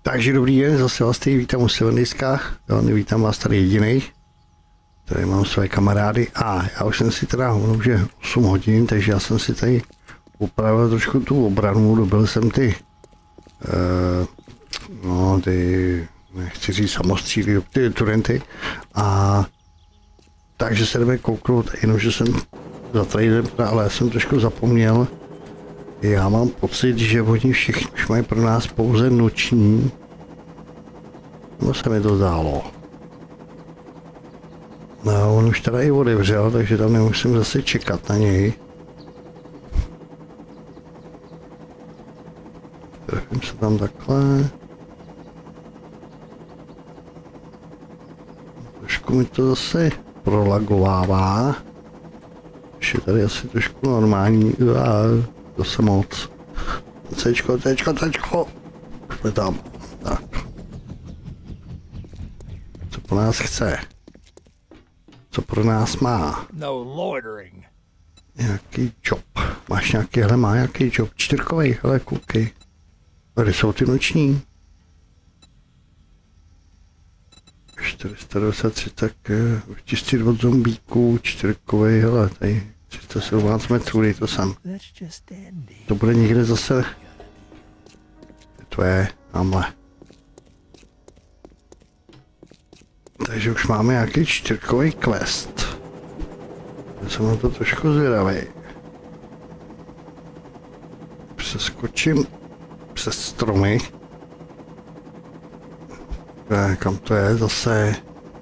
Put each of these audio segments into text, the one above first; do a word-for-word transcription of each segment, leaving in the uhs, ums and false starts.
Takže dobrý den, zase vás tady vítám u Silvendiska, jo, nevítám vás tady jedinej. Tady mám své kamarády a já už jsem si teda, ono už je osm hodin, takže já jsem si tady upravil trošku tu obranu, dobil jsem ty, uh, no ty, nechci říct samostříly, ty turenty a takže se jdeme kouknout, jenom že jsem za traderem, ale já jsem trošku zapomněl. Já mám pocit, že oni všichni už mají pro nás pouze noční. No se mi to zdálo. No, on už teda i otevřel, takže tam nemusím zase čekat na něj. Trefím se tam takhle. Trošku mi to zase prolagovává. Už je tady asi trošku normální. To se moc. Cčko, cčko, cčko. Jsme tam. Tak. Co po nás chce? Co pro nás má? No loitering. Nějaký job. Máš nějaký, hele, má nějaký job. Čtyřkovej, hele, koukej. Tady jsou ty noční. čtyři sta dvacet tři, tak čistý od zombíků, čtyřkovej, hele, tady. tři sta sedmnáct metrů, dej to sem. To bude někde zase. To je, tamhle. Takže už máme nějaký čtyřkový quest. Já jsem na to trošku zvědavý. Přeskočím přes stromy. Ne, kam to je zase?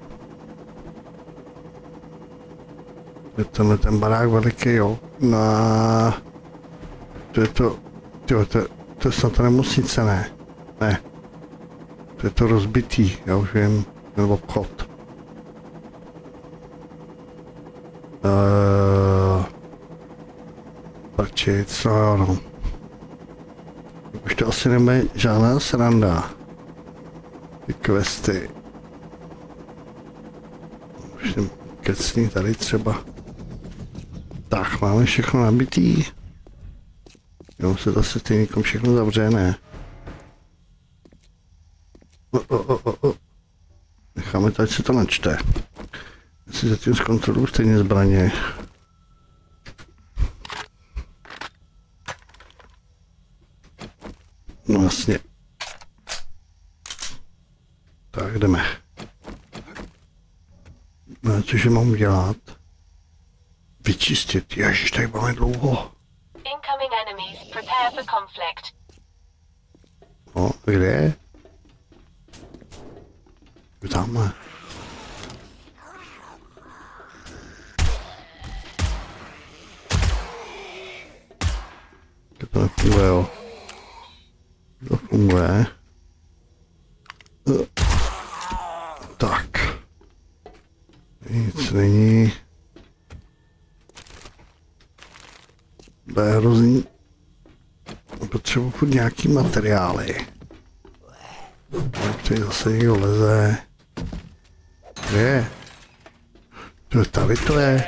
Je tenhle ten barák veliký, jo. No, to je to, tyjo, to, to je snad ta nemocnice, ne? Ne. To je to rozbitý, já už vím, ten obchod. Uh, Prčic, no jo, no. Už to asi nebude žádná sranda. Ty questy. Už jsem kecný tady třeba. Tak, máme všechno nabitý. Jo, se zase stejně všechno zavře, ne? O, o, o, o. Necháme to, ať se to načte. Já si zatím zkontroluji stejně zbraně. No vlastně. Tak, jdeme. No, cože mám dělat? Vyčistit, ježiš, tady máme dlouho. Incoming enemies, prepare for conflict. No, kde je? Tamhle. To nefunguje, jo. To funguje. Tak. Nic není. To je hrozný. Potřebuji furt nějaký materiály. Tady zase někdo leze. Kde je? To tady to je.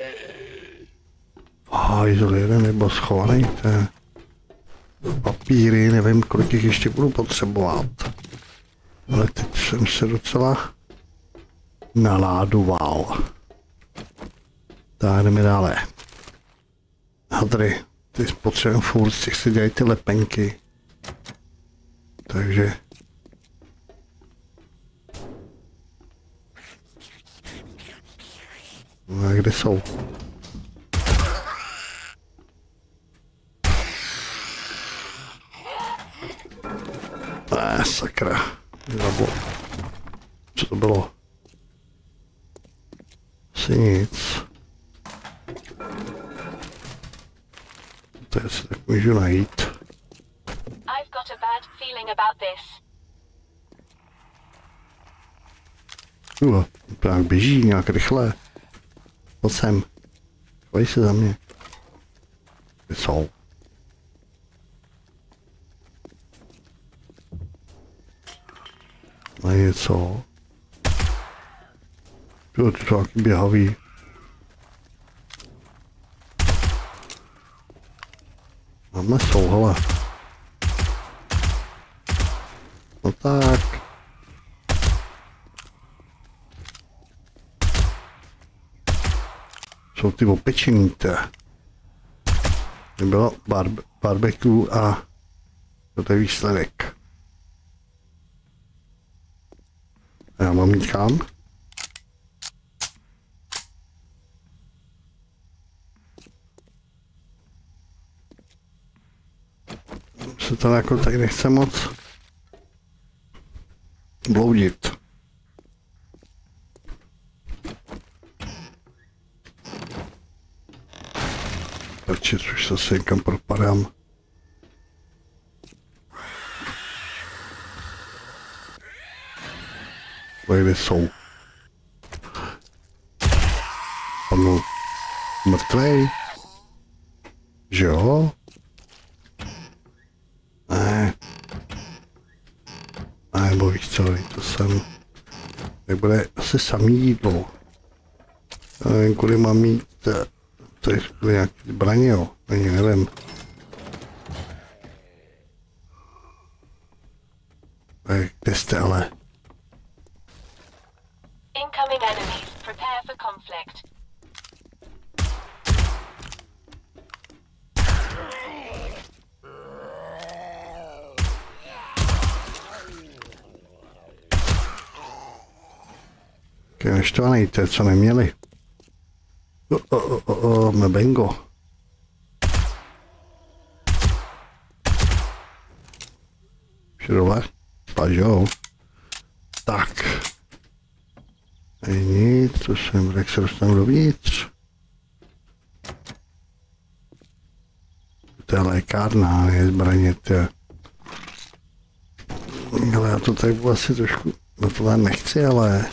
A izolíruje nebo schovaný, to je. Papíry, nevím, kolik jich ještě budu potřebovat. Ale teď jsem se docela naládoval. Tak jdeme dále. Hadry, ty potřebujeme furt, z těch si dělají ty lepenky. Takže... No a kde jsou? Ne, sakra. Nebo... Co to bylo? Asi nic. To si tak můžu najít. I've got a bad feeling about this. Uh, to nějak běží, nějak rychle. Pojď sem. Chovaj se za mě. Kde jsou? A něco. To je to taky běhavý. Máme jsou, hele. No tak. Jsou ty opečený, to. Bylo barbe, barbecue a to je výsledek. A já mám jít kam? Se to jako tak nechce moc bloudit. Prčit, už zase někam propadám. Kde jsou? Panu mrtvej? Že jo? Ne. Ne, nebo víš co, to jsem... Nebude asi samý jídlo. Já nevím, kudy mám mít... To je nějaký zbraně, jo? Ani nevím. Kde jste ale? Incoming enemies. Prepare for conflict. Když naštvaný, to je co neměli. O, o, o, o, o, mebengo. Širové, pažou. Tak. Není nic, co jsem, jak se dostanu dovnitř. To je lékárna, ne zbraně, to je. Ale já to tady budu asi trošku, no tohle nechci, ale.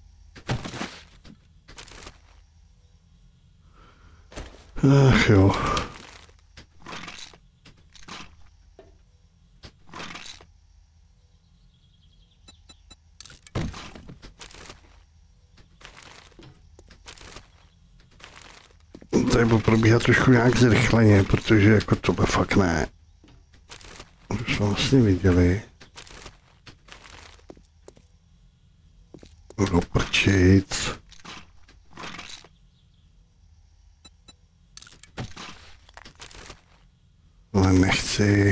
Ach jo. Tady budu probíhat trošku nějak zrychleně, protože jako tohle fakt ne. Už jsme vlastně viděli. Budu prčit. Ale nechci.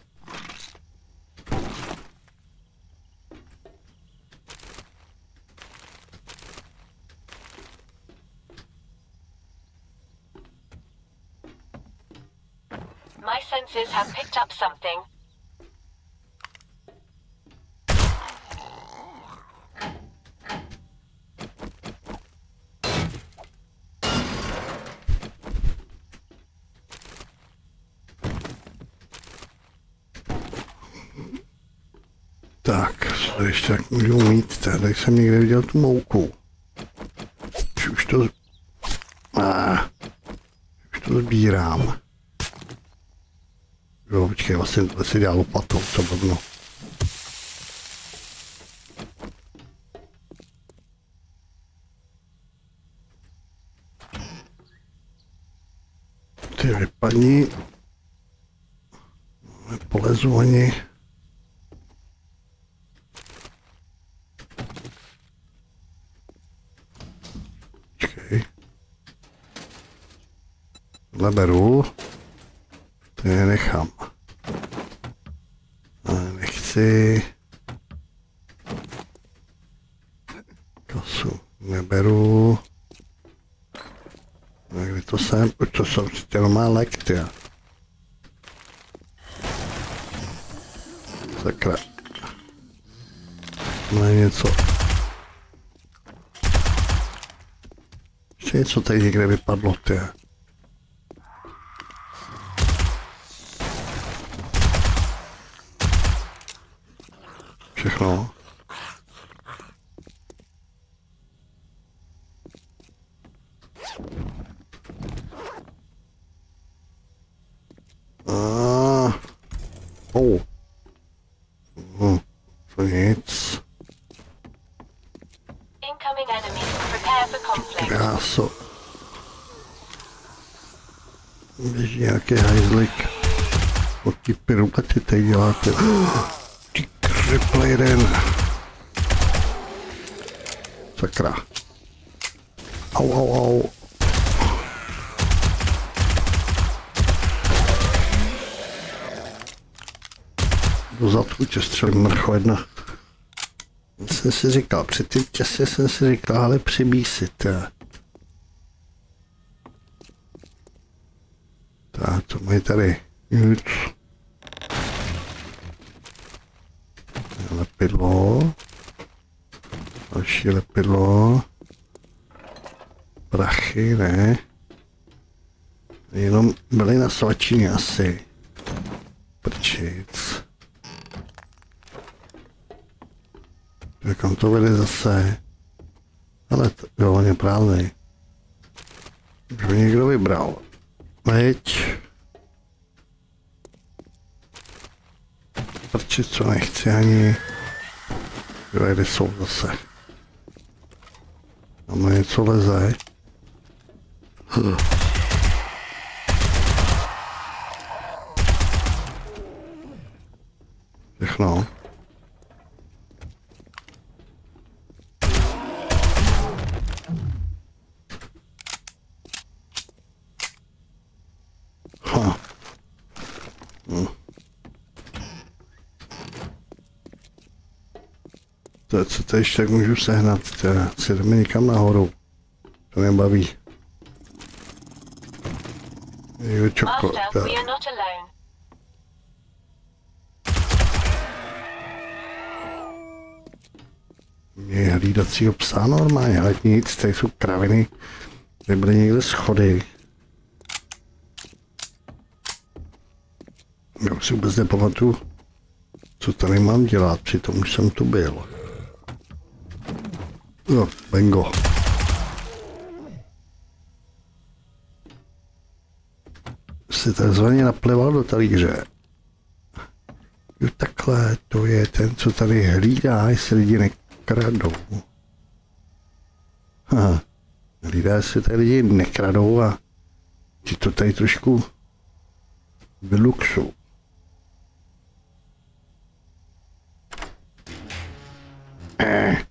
My senses have picked up something. Tak, co ještě tak můžu mít, tady jsem někde viděl tu mouku. Už, už to... Ah, už to sbírám. Jo, počkej, vlastně tohle se dělá lopatou, co blbno. Ty vypadni. Nepolezu ani. Počkej. Tohle beru. To je nechám. Ale nechci. Kasu neberu. A kde to jsem? Už to jsou jenom má lektia. Sakra. No něco. Ještě něco tady někde vypadlo, ty. Všechno. Ah. Oh. Hm. To nic. Incoming enemies. Prepare for conflict. Kráso. Běží nějaký hajzlik. Od ty pirulety tady děláte. Ty krásy. Vypl jeden. Sakra. Au, au, au. Do zadku tě střelím mrcho jedna. Jsem si říkal, před tím časem jsem si říkal, ale přibíj si to. Tak, to mají tady nic. Lepidlo. Další lepidlo. Prachy, ne. Jenom byly na svačině asi. Prčic. Kam to vede zase? Ale to, jo, on je prázdnej. Už ho někdo vybral. Veď. Prčic, co nechci ani. Jo, kde jsou zase. Tam něco leze. Hm. Všechno. Ha. Hm. To, co to ještě tak můžu sehnat, to si jdeme někam nahoru. To mě baví. Jo, čoko, tak. Je hlídacího psa normálně, ale nic, tady jsou kraviny. Tady byly někde schody. Já si vůbec nepamatuju, co tady mám dělat, přitom už jsem tu byl. No, bingo. Si takzvaně naplival do talíře. Jo, takhle, to je ten, co tady hlídá, jestli lidi nekradou. Ha, hlídá, jestli tady lidi nekradou a ti to tady trošku vyluxou. Eh.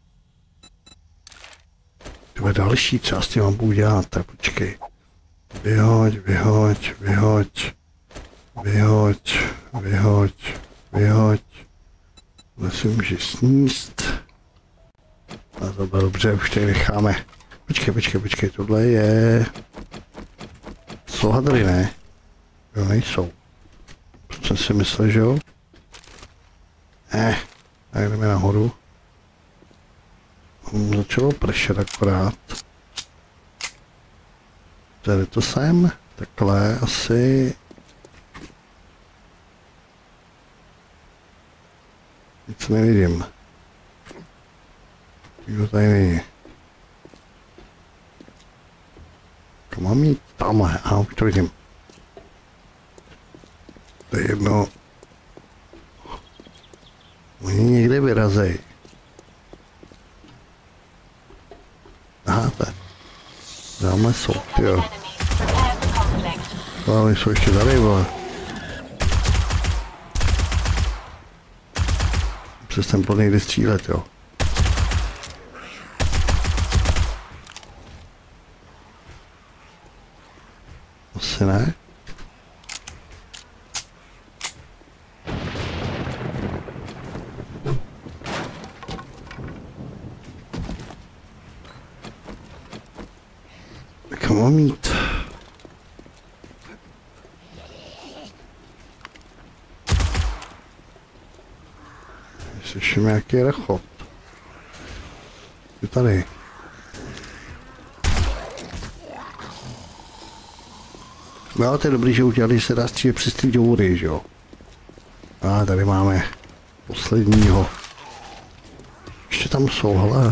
To je další, co já s tím mám udělat, tak počkej. Vyhoď, vyhoď, vyhoď, vyhoď, vyhoď, vyhoď. To si může sníst. A to bylo dobře, už tady necháme. Počkej, počkej, počkej, tohle je... Jsou hadry, ne? Jo, nejsou. Proč jsem si myslel, že jo? Eh, tak jdeme nahoru. Začalo pršet akorát. Tady to sem, takhle asi. Nic nevidím. Nikdo tady není. Kam mám jít? Tamhle, a už to vidím. To je jedno. Oni někde vyrazej. Aha, to je. Dáme jsou, jo. Ale jsou ještě tady, vole. Přes ten plný jde střílet, jo. Asi ne. Tak mám mít. Slyším nějaký rechot. Je tady. No, to je dobrý, že udělali se dá střílet přes ty děury, že jo. A tady máme posledního. Ještě tam jsou, hele.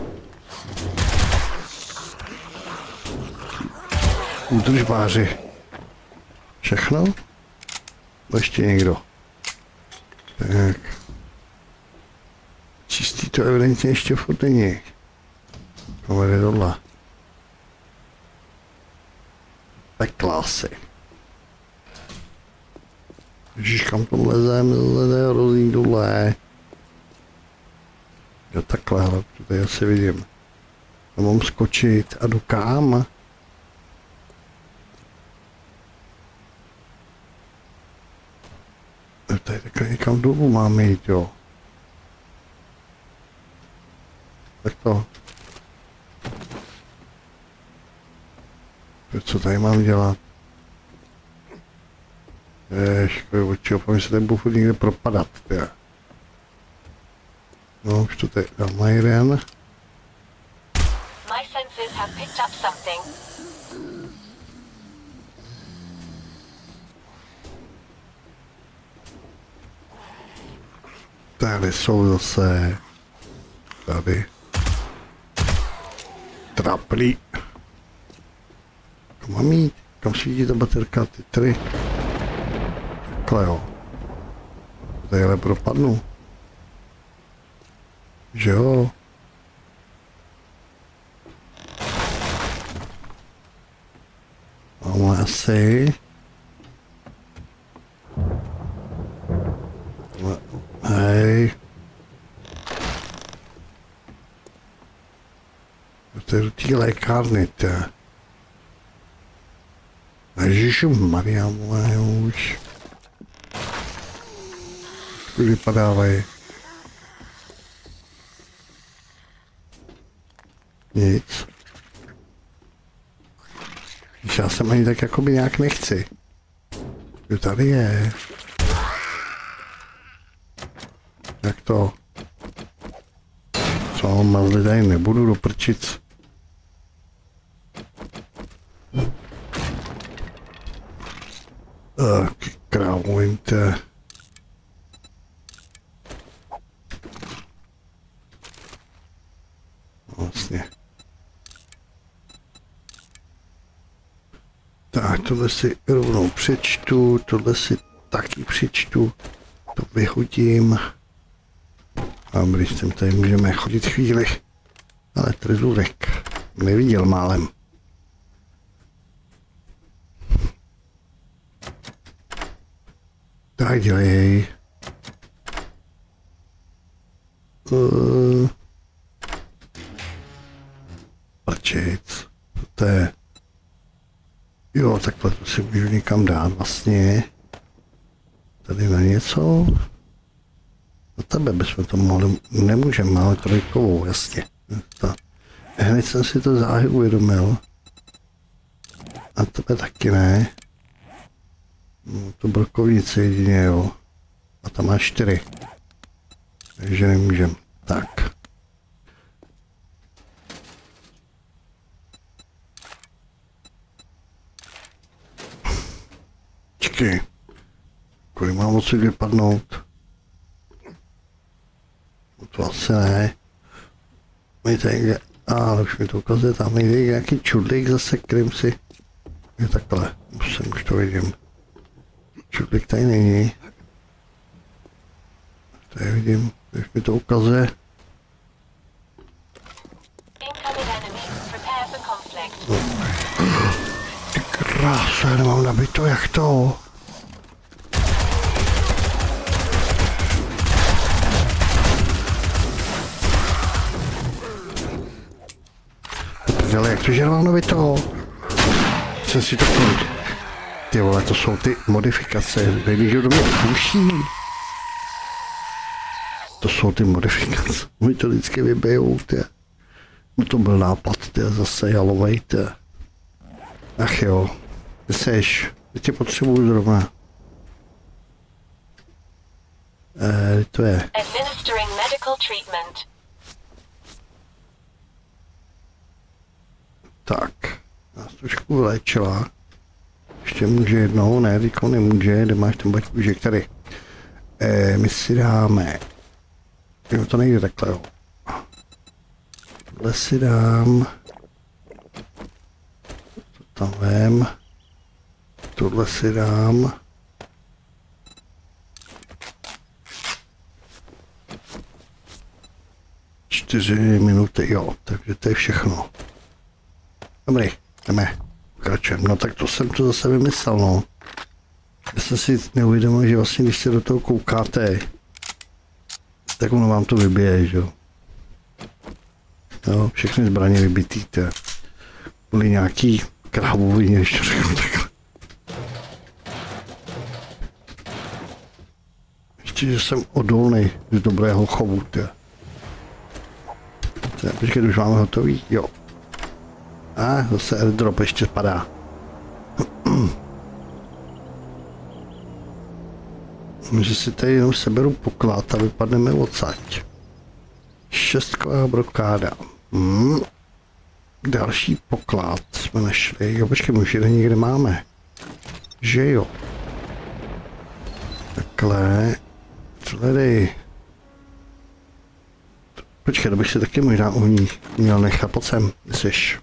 Údržbáři. Všechno? Ještě někdo. Tak. Čistý to evidentně ještě furt není. Povede dole. Pekla asi. Ježiš, kam to lezem, leze hrozný dole. Jo, takhle, ale tady asi vidím. Já mám skočit a jdu kam? Tady takhle někam dolů máme jít, jo. Tak to. Co tady mám dělat? Ježkoj, oči, opět se tady budu někde propadat, tě. No, už to tady dám jeden. My senses have picked up something. Tady jsou zase. Tady. Traplí. Kam mám jít? Kam svítí ta baterka? Ty tři. Takhle jo. Tadyhle propadnu. Že jo? Máme asi. Hej. To je do té lékárny, tě. Ježišmarja, moje už. Vypadávají. Nic. Já jsem ani tak jakoby nějak nechci. Jo, tady je. Jak to? Co, mazli tady nebudu do prčic. Taky krávujte. Vlastně. Tak, tohle si rovnou přečtu, tohle si taky přečtu, to vyhodím. A když jsem tady můžeme chodit chvíli, ale trezůrek neviděl málem. Tak dělej. Uh, Prčic. To je. Jo, takhle to si můžu někam dát vlastně. Tady na něco. Na tebe bychom to mohli, nemůžeme, ale trojkovou, jasně. To. Hned jsem si to záhy uvědomil. A tebe taky ne. No, to brokovnice jedině, jo. A tam má čtyři. Takže nemůžem. Tak. Čekaj. Kolik mám moci vypadnout? No to asi ne. My tady, ale už mi to ukazuje, tam jde nějaký čudlík zase, kterým si. Je takhle, musím, už to vidím. Čudlík tady není. Tady vidím, už mi to ukazuje. No. Ty krásu, já nemám nabito, jak to? Ale jak to, že nemám nabito? Jsem si to půjdu. Ty vole, to jsou ty modifikace, baby, že do mě puší. To jsou ty modifikace, mi to vždycky vybijou, ty. No to byl nápad, ty, zase jalovej, ty. Ach jo, ty seš, ty tě potřebuju zrovna. Eh, to je. Administering medical treatment. Tak, nás trošku vylečila. Ještě může jednou, ne, teďko nemůže, kde máš ten baťůžek tady. E, my si dáme, jo, to nejde takhle, jo. Tohle si dám, to tam vem, tohle si dám. Čtyři minuty, jo, takže to je všechno. Dobrý, jdeme. Pokračujeme. No tak to jsem to zase vymyslel, no. Já jsem si neuvědomil, že vlastně když se do toho koukáte, tak ono vám to vybije, že jo. No, všechny zbraně vybitý, to byly nějaký krávovině, když to řeknu takhle. Ještě, že jsem odolný z dobrého chovu, tě. Počkej, už máme hotový? Jo. A zase airdrop ještě spadá. Že si tady jenom seberu poklad a vypadneme odsaď. Šestková brokáda. Hmm. Další poklad jsme našli. Jo, počkej, už jeden někde máme. Že jo. Takhle. Tady. Počkej, to bych si taky možná u ní měl nechat. Pojď sem, myslíš.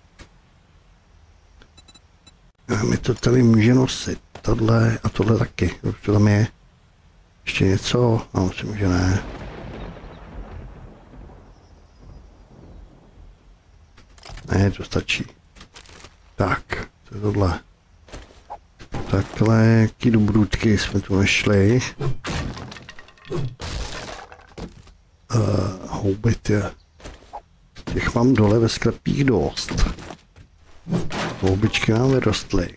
A mi to tady může nosit. Tohle a tohle taky. To tam je. Ještě něco? No, myslím, že ne. Ne, to stačí. Tak, to je tohle. Takhle, jaký dobrůdky jsme tu našli. Uh, houbit je. Těch mám dole ve sklepích dost. Houbičky nám vyrostly.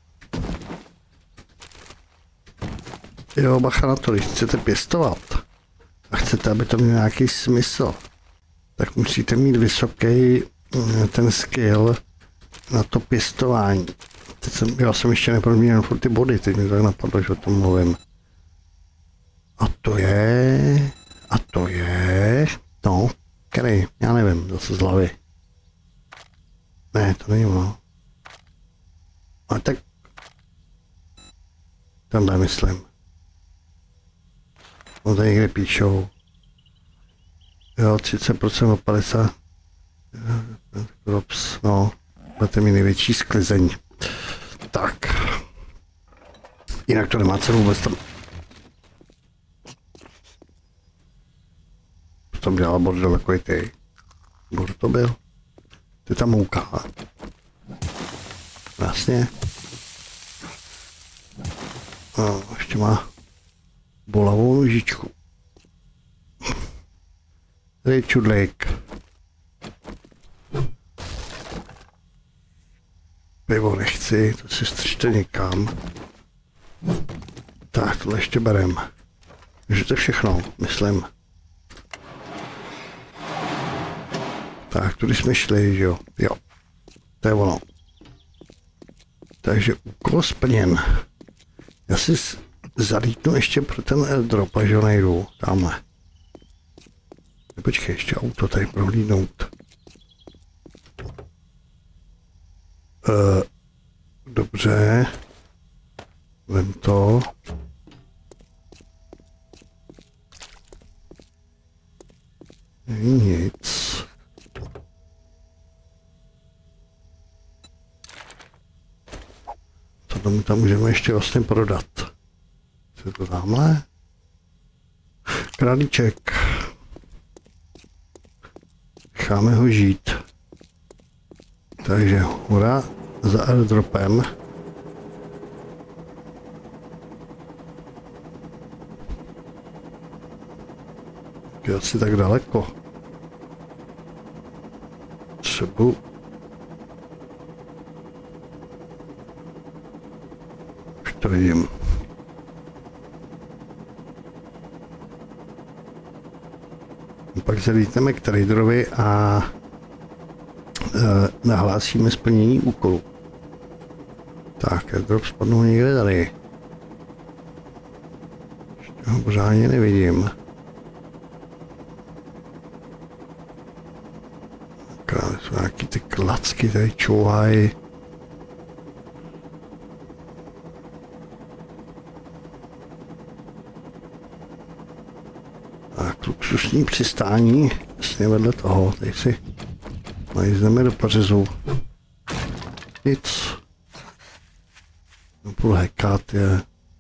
Jo, bacha na to, když chcete pěstovat a chcete, aby to mělo nějaký smysl, tak musíte mít vysoký ten skill na to pěstování. Teď jsem, já jsem ještě neproměnil furt ty body, teď mi tak napadlo, že o tom mluvím. A to je... A to je... No, který? Já nevím, zase z hlavy. Ne, to není ono. A tak... Tenhle myslím. No tady někde píšou. Jo, třicet procent o padesát. Drops, no. Máte mi největší sklizeň. Tak. Jinak to nemá cenu vůbec tam. Co tam dělal bordel takový ty? Bordel to byl? Ty tam mouká. Vlastně. No, ještě má bolavou nožičku. Tady je čudlík. Pivo nechci, to si strčte někam. Tak, tohle ještě berem. Takže to je všechno, myslím. Tak, tudy jsme šli, že jo? Jo. To je ono. Takže úkol splněn. Já si zalítnu ještě pro ten airdrop, že ho nejdu. Tamhle. Počkej, ještě auto tady prohlídnout. Uh, dobře. Vem to. Není nic. Co tam, tam můžeme ještě vlastně prodat? Co je to tamhle? Králíček. Necháme ho žít. Takže hurá za airdropem. Je asi tak daleko. Třeba. Už to vidím. Pak se lítneme k traderovi a e, nahlásíme splnění úkolu. Tak, airdrop spadnou někde tady. Ještě ho pořádně nevidím. Akorát jsou nějaký ty klacky tady čouhají. Tak, luxusní přistání, jasně vedle toho, tady si najízdeme do Pařizu. Nic. Půl hekat je.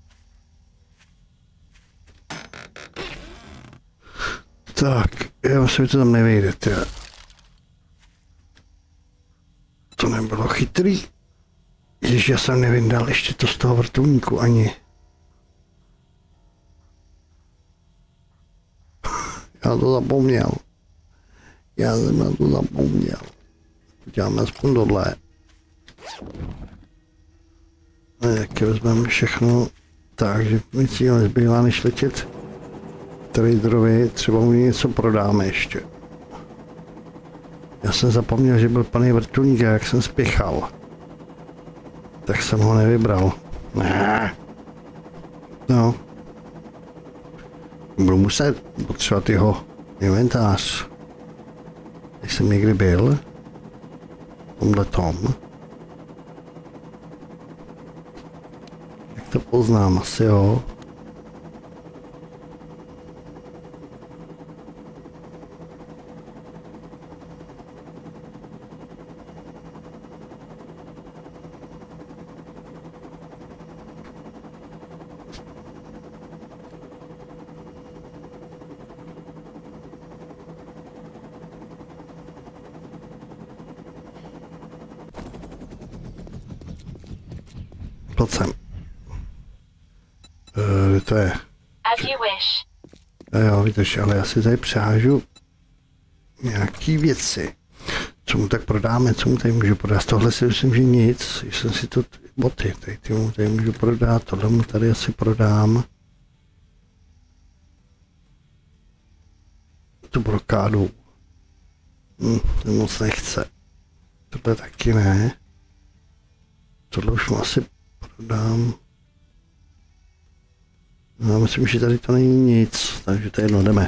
Tak, já myslím, že to tam nevejde, tě. To nebylo chytrý. Ježiš, já jsem nevyndal ještě to z toho vrtulníku ani. Já to zapomněl. Já jsem na to zapomněl. Uděláme aspoň tohle. A jaké vezmeme všechno. Takže mi cíl nezbývá, než letět traderovi, třeba mu něco prodáme ještě. Já jsem zapomněl, že byl plný vrtulník a jak jsem spěchal. Tak jsem ho nevybral. Ne. No. Budu muset potřebovat jeho inventář. Když jsem někdy byl. V tomhle tom. Jak to poznám? Asi jo. Pojď sem. Uh, to je. As you wish. Jo, víš, ale já si tady přehážu nějaký věci. Co mu tak prodáme, co mu tady můžu prodat? Z tohle si myslím, že nic. Jsem si to boty, tady ty mu tady můžu prodat, tohle mu tady asi prodám. Tu brokádu. Hm, to moc nechce. Tohle taky ne. Tohle už mu asi prodám. No, myslím, že tady to není nic, takže to jedno, jdeme.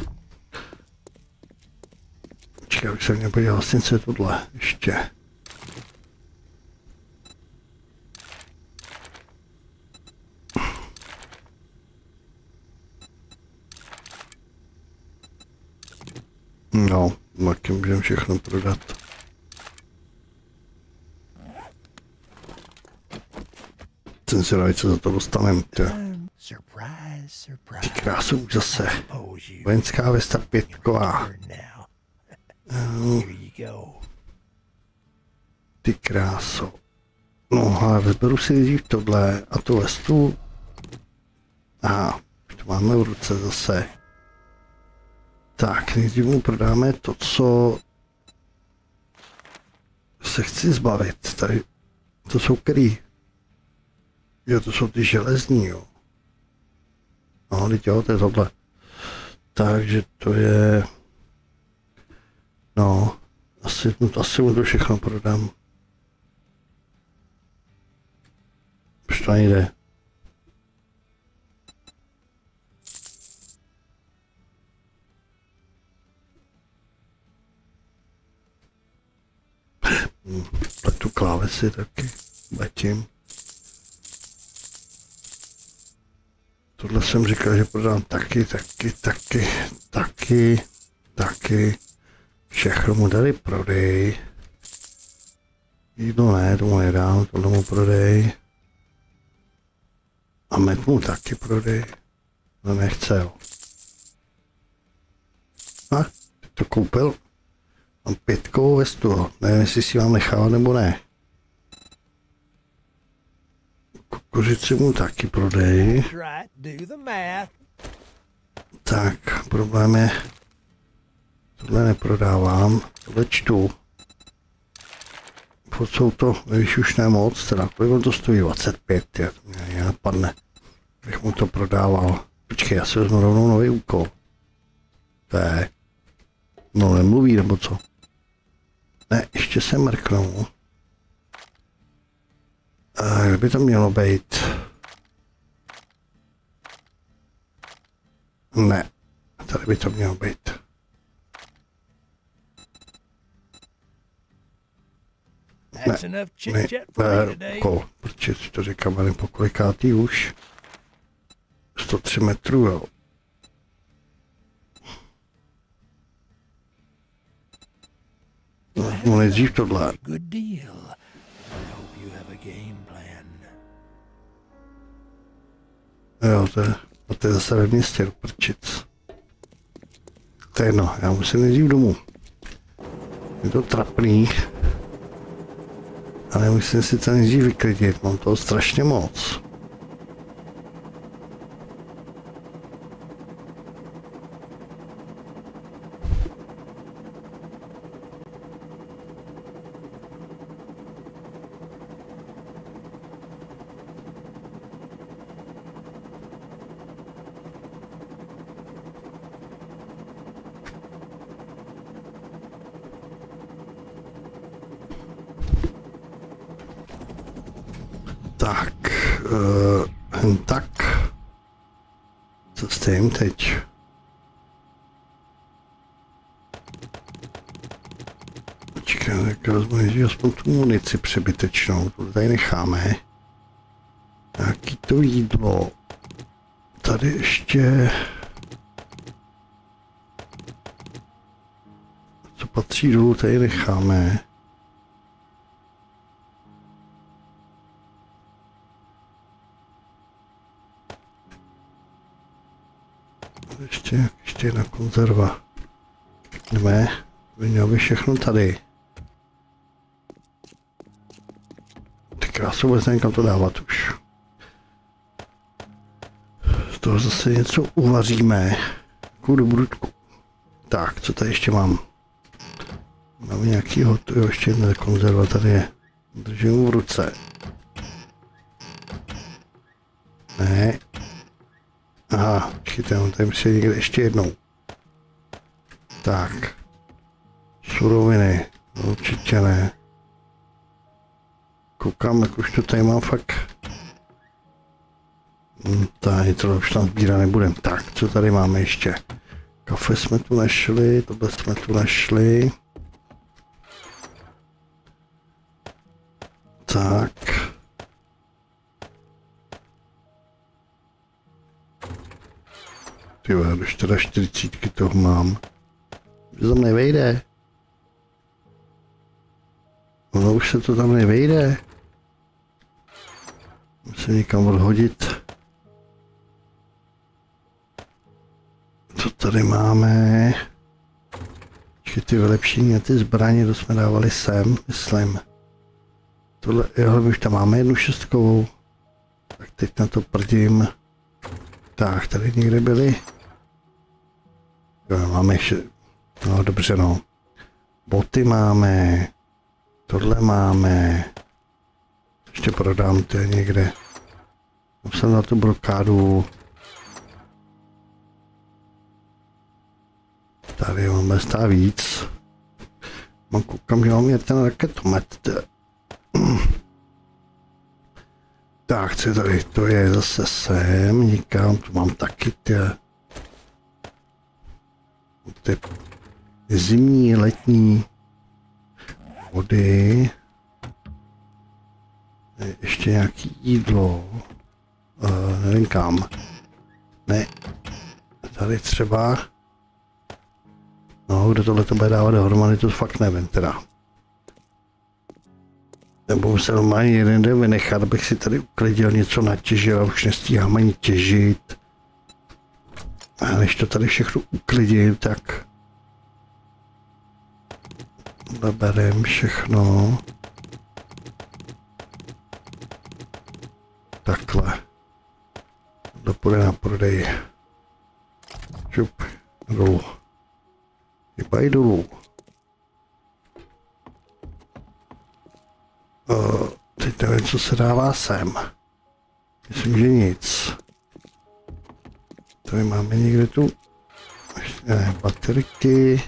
Počkej, už jsem nepodíval vlastně, co je tohle ještě. No, taky můžeme všechno prodat. Jsem si rád, co za to dostaneme. Ty krásu, zase. Vojenská vesta pětková. Um, ty kráso. No ale vezberu si nejdřív tohle a tu vestu. Aha, už to máme v ruce zase. Tak, nejdřív mu prodáme to, co se chci zbavit. Tady to jsou který? Jo, to jsou ty železní, jo. No, teď jo, to je tohle. Takže to je... No, asi, asi mu to všechno prodám. Už to nejde. Tu klávesi taky letím. Tohle jsem říkal, že prodám taky, taky, taky, taky, taky. Všechno mu dali prodej. Jídlo ne, tomu nedám, tohle mu prodej. A med mu taky prodej. No nechce, jo. A, ty to koupil. Mám pětkovou vestu, nevím, jestli si vám nechávat nebo ne. Kukuřici mu taky prodej. Tak, problém je, tohle neprodávám, tohle čtu. Pod jsou to, když už nemoc, teda kolik to stojí, dvacet pět, je, to mě napadne, bych mu to prodával. Počkej, já si vezmu rovnou nový úkol. To je, no nemluví, nebo co? Ne, ještě se mrknou. A jak by to mělo být? Ne, tady by to mělo být. Ne, ne, ne, ko, protože to říkám, ale po kolikátý už? sto tři metrů, jo. No, nejdřív tohle. Jo, to je, to je zase ve městě do prčic. To je jedno, já musím nejdřív domů. Je to trapný. Ale musím si to nejdřív vyklidit, mám toho strašně moc. Co s tím teď? Počkej, tak vezmu aspoň tu munici přebytečnou, to tady necháme. Jaký to jídlo? Tady ještě... Co patří dolů, tady necháme. Ještě, ještě jedna konzerva. Jdeme, měl by všechno tady. Tak já se vůbec nevím, kam to dávat už. Z toho zase něco uvaříme. Kudu brudku. Tak, co tady ještě mám? Mám nějakýho, to jo, ještě jedna konzerva tady je. Držím v ruce. Ne. Aha, chytám, tady musí někde ještě jednou. Tak. Suroviny. No, určitě ne. Koukám, jak už to tady mám fakt. Hm, tady tohle už tam sbírat nebudem. Tak, co tady máme ještě? Kafe jsme tu našli, tohle jsme tu našli. Tak. Tyhle, už teda čtyřicítky toho mám. Že tam nevejde. Ono už se to tam nevejde. Musím někam odhodit. Co tady máme? Ještě ty vylepšení a ty zbraně, to jsme dávali sem, myslím. Tohle, jo, už tam máme jednu šestkovou. Tak teď na to prdím. Tak, tady někde byly. Jo, máme ještě, no dobře no. Boty máme. Tohle máme. Ještě prodám to někde. Tam jsem na tu brokádu. Tady máme stále víc. Mám koukám, že mám ten raketomet. Tak, co tady, to je zase sem, nikam, tu mám taky ty, ty zimní, letní vody, ještě nějaký jídlo, uh, nevím kam, ne, tady třeba, no, kdo tohle to bude dávat dohromady, to fakt nevím teda. Nebo musel normálně jeden den vynechat, abych si tady uklidil něco natěžil a už nestíhám ani těžit. A než to tady všechno uklidím, tak zaberem všechno. Takhle. To půjde na prodej. Šup, dolů. Hybaj dolů. Uh, teď nevím, co se dává sem. Myslím, že nic. Tady máme někde tu ne, baterky.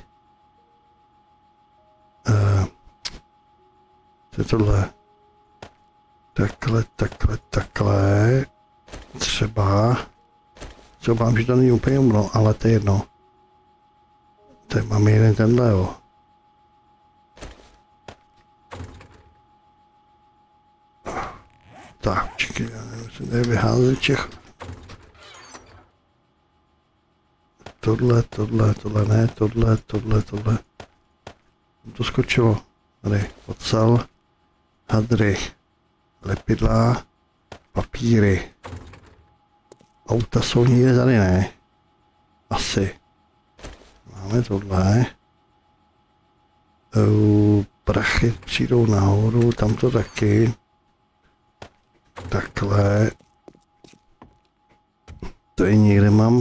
Uh, to je tohle. Takhle, takhle, takhle. Třeba. Třeba mám, že to není úplně umno, ale to je jedno. Tady máme jeden tenhle, jo. Tak, čekaj, já nemusím tady vyházet těch. Tohle, tohle, tohle, ne, tohle, tohle, tohle. To skočilo. Tady, ocel, hadry, lepidla, papíry. Auta jsou někde tady, ne? Asi. Máme tohle. Uh, prachy přijdou nahoru, tam to taky. Takhle. Tady někde mám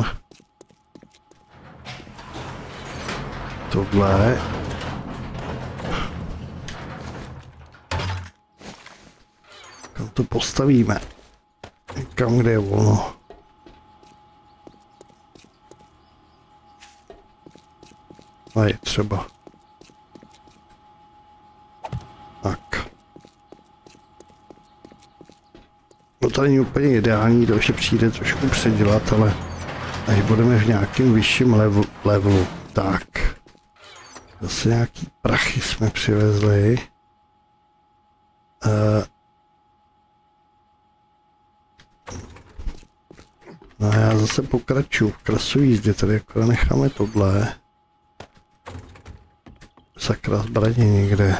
tohle. Kam to postavíme? Kam, kde je volno? A je třeba. Tak. No to není úplně ideální, to ještě přijde trošku předělat, ale až budeme v nějakém vyšším levelu, levelu. Tak. Zase nějaký prachy jsme přivezli. Uh, no a já zase pokračuju v krasojízdě, tady jako necháme tohle. Sakra zbraně někde.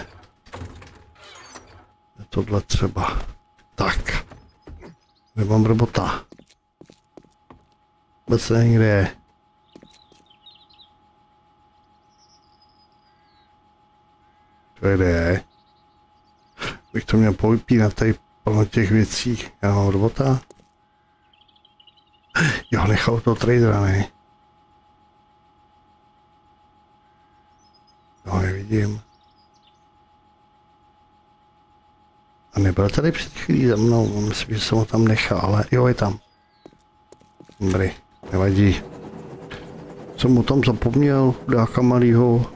Tohle třeba. Tak. Nemám robota. Vůbec nevím, kde je. Kde je? Bych to měl povypínat tady plno těch věcí. Já mám robota. Jo, nechal toho tradera, ne? No, nevidím. A nebyl tady před chvílí za mnou, myslím, že jsem ho tam nechal, ale jo, je tam. Dobrý, nevadí. Jsem mu tam zapomněl, dáka malýho.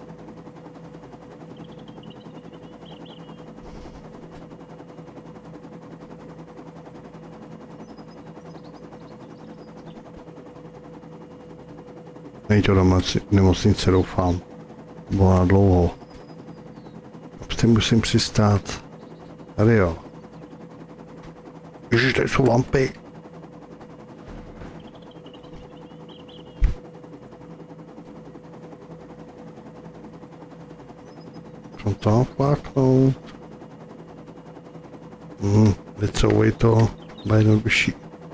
Nejde to do nemocnice, doufám. Bylo na dlouho. Prostě musím přistát. Tady jo. Ježiš, tady jsou lampy. Jsem tam fláknout. Hm, vycouvej to. Bude jednodušší.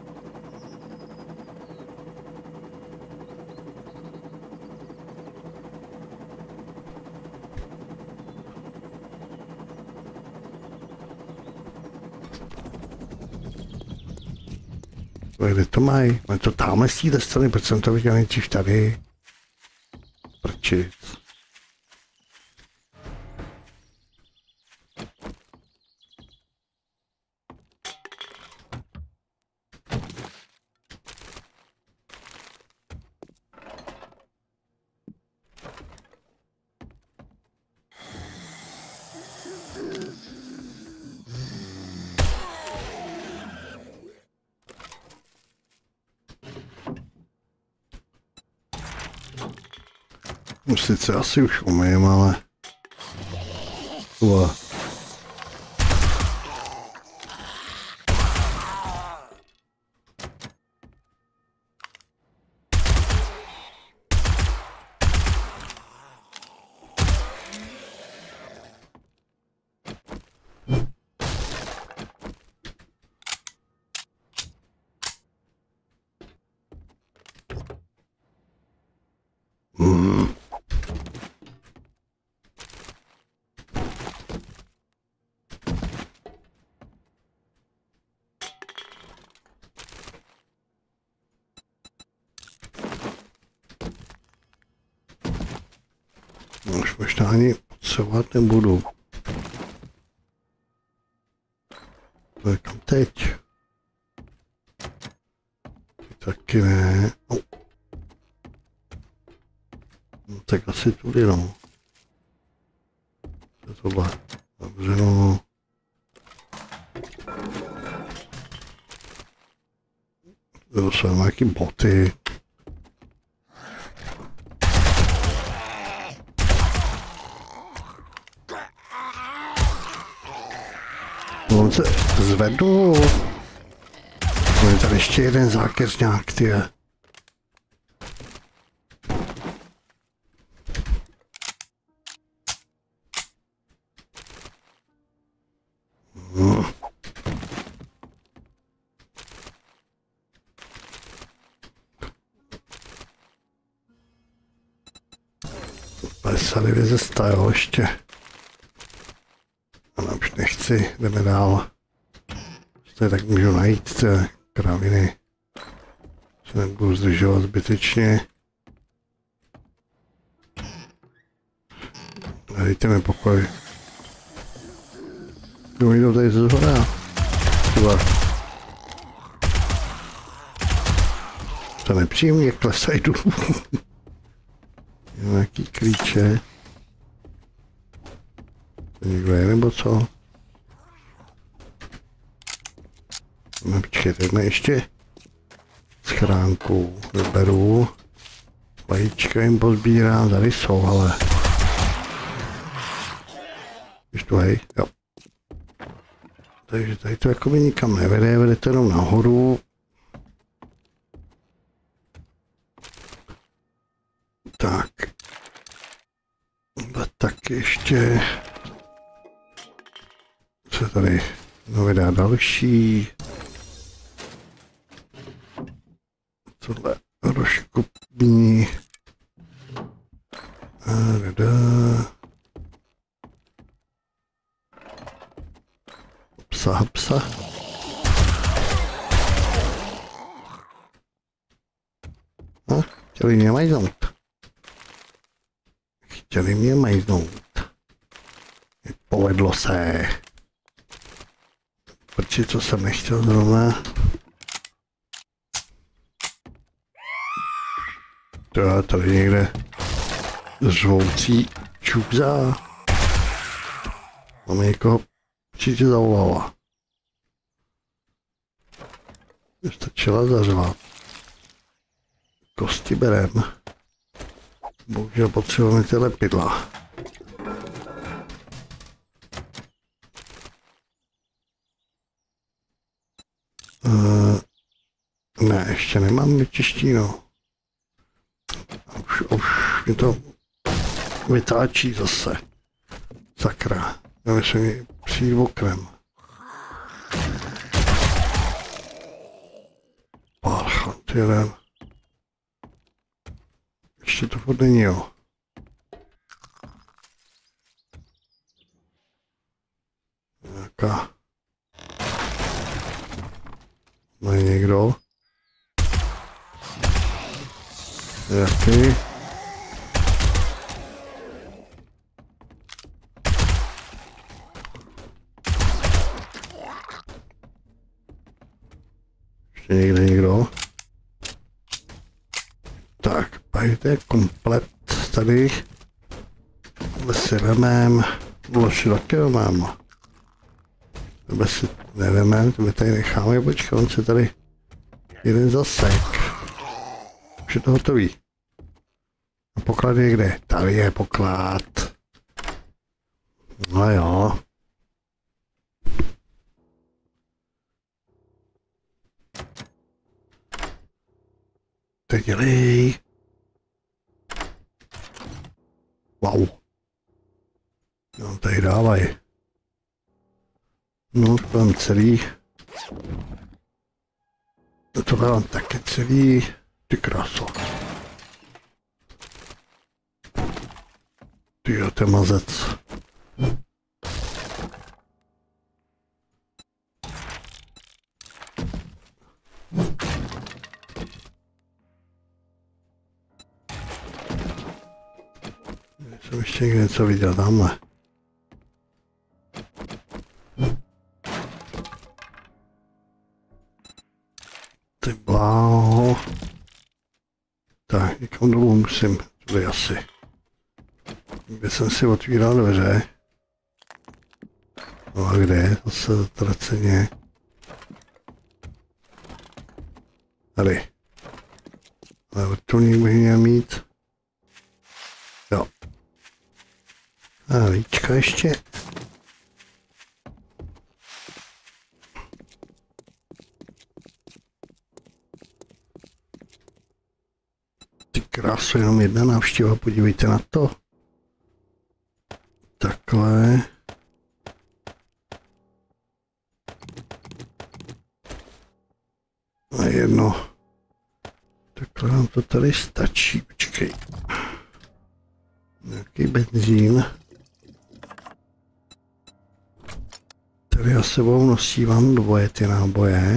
Kde to mají? Mají to tamhle z téhle strany, proč jsem to viděl nejdřív tady? Prčic. Sice asi už umím, ale... Uva. Hmm. Už možná ani potřebovat nebudu. Kam teď? Taky ne. Oh. No, tak asi tudy, no. To je tohle. Dobře, no. To jsou nějaký boty. On se zvedl. To je tady ještě jeden zákeřňák, ty. Hmm. padesát devět ze sta, jo, ještě. Ale už nechci, jdeme dál. To je tak můžu najít ty kraviny. Se nebudu zdržovat zbytečně. Dejte mi pokoj. Kdo jdou tady ze zhora? Třeba. To nepříjemný, jak klesají dolů. Nějaký klíče. To někdo je nebo co? No počkejte, jsme ještě schránku vyberu. Vajíčka jim pozbírám, tady jsou, ale... Už tu hej, jo. Takže tady to jako by nikam nevede, vede to jenom nahoru. Tak. A tak ještě... Co tady no vydá další. Tohle rozkopní. A dada. Psa, psa. No, chtěli mě majznout. Chtěli mě majznout. Povedlo se. Protože co jsem nechtěl zrovna. To je tady někde řvoucí čubza. Máme někoho určitě zavolala. Stačila zařvat. Kosti berem. Bohužel potřebujeme ty lepidla. Uh, ne, ještě nemám vyčištěno. Už, už mi to vytáčí zase. Sakra. Nevím, se mi přijít oknem. Parchant jeden. Ještě to furt není, jo. Nějaká. No je někdo. Jaký? Ještě někde někdo. Tak, to je komplet tady. Tohle si vemem. Tohle si taky vemem. Tohle si nevemem, to my tady necháme, počkej, on se tady jeden zasek. Už je to hotový. A poklad je kde? Tady je poklad. No jo. Teď dělej. Wow. No tady dávaj. No to mám celý. No to mám taky celý. Ty kráso. Ty jo, to je mazec. Jsem ještě něco viděl tamhle. Ty bláho. Tak, někam dolů musím, tady asi. Kde jsem si otvíral dveře. No a kde je? Zase zatraceně. Tady. Ale vrtulník bych měl mít. Jo. A víčka ještě. Ty krásu, jenom jedna návštěva, podívejte na to. Takhle. A jedno. Takhle nám to tady stačí, počkej. Nějaký benzín. Tady já sebou nosívám dvoje ty náboje.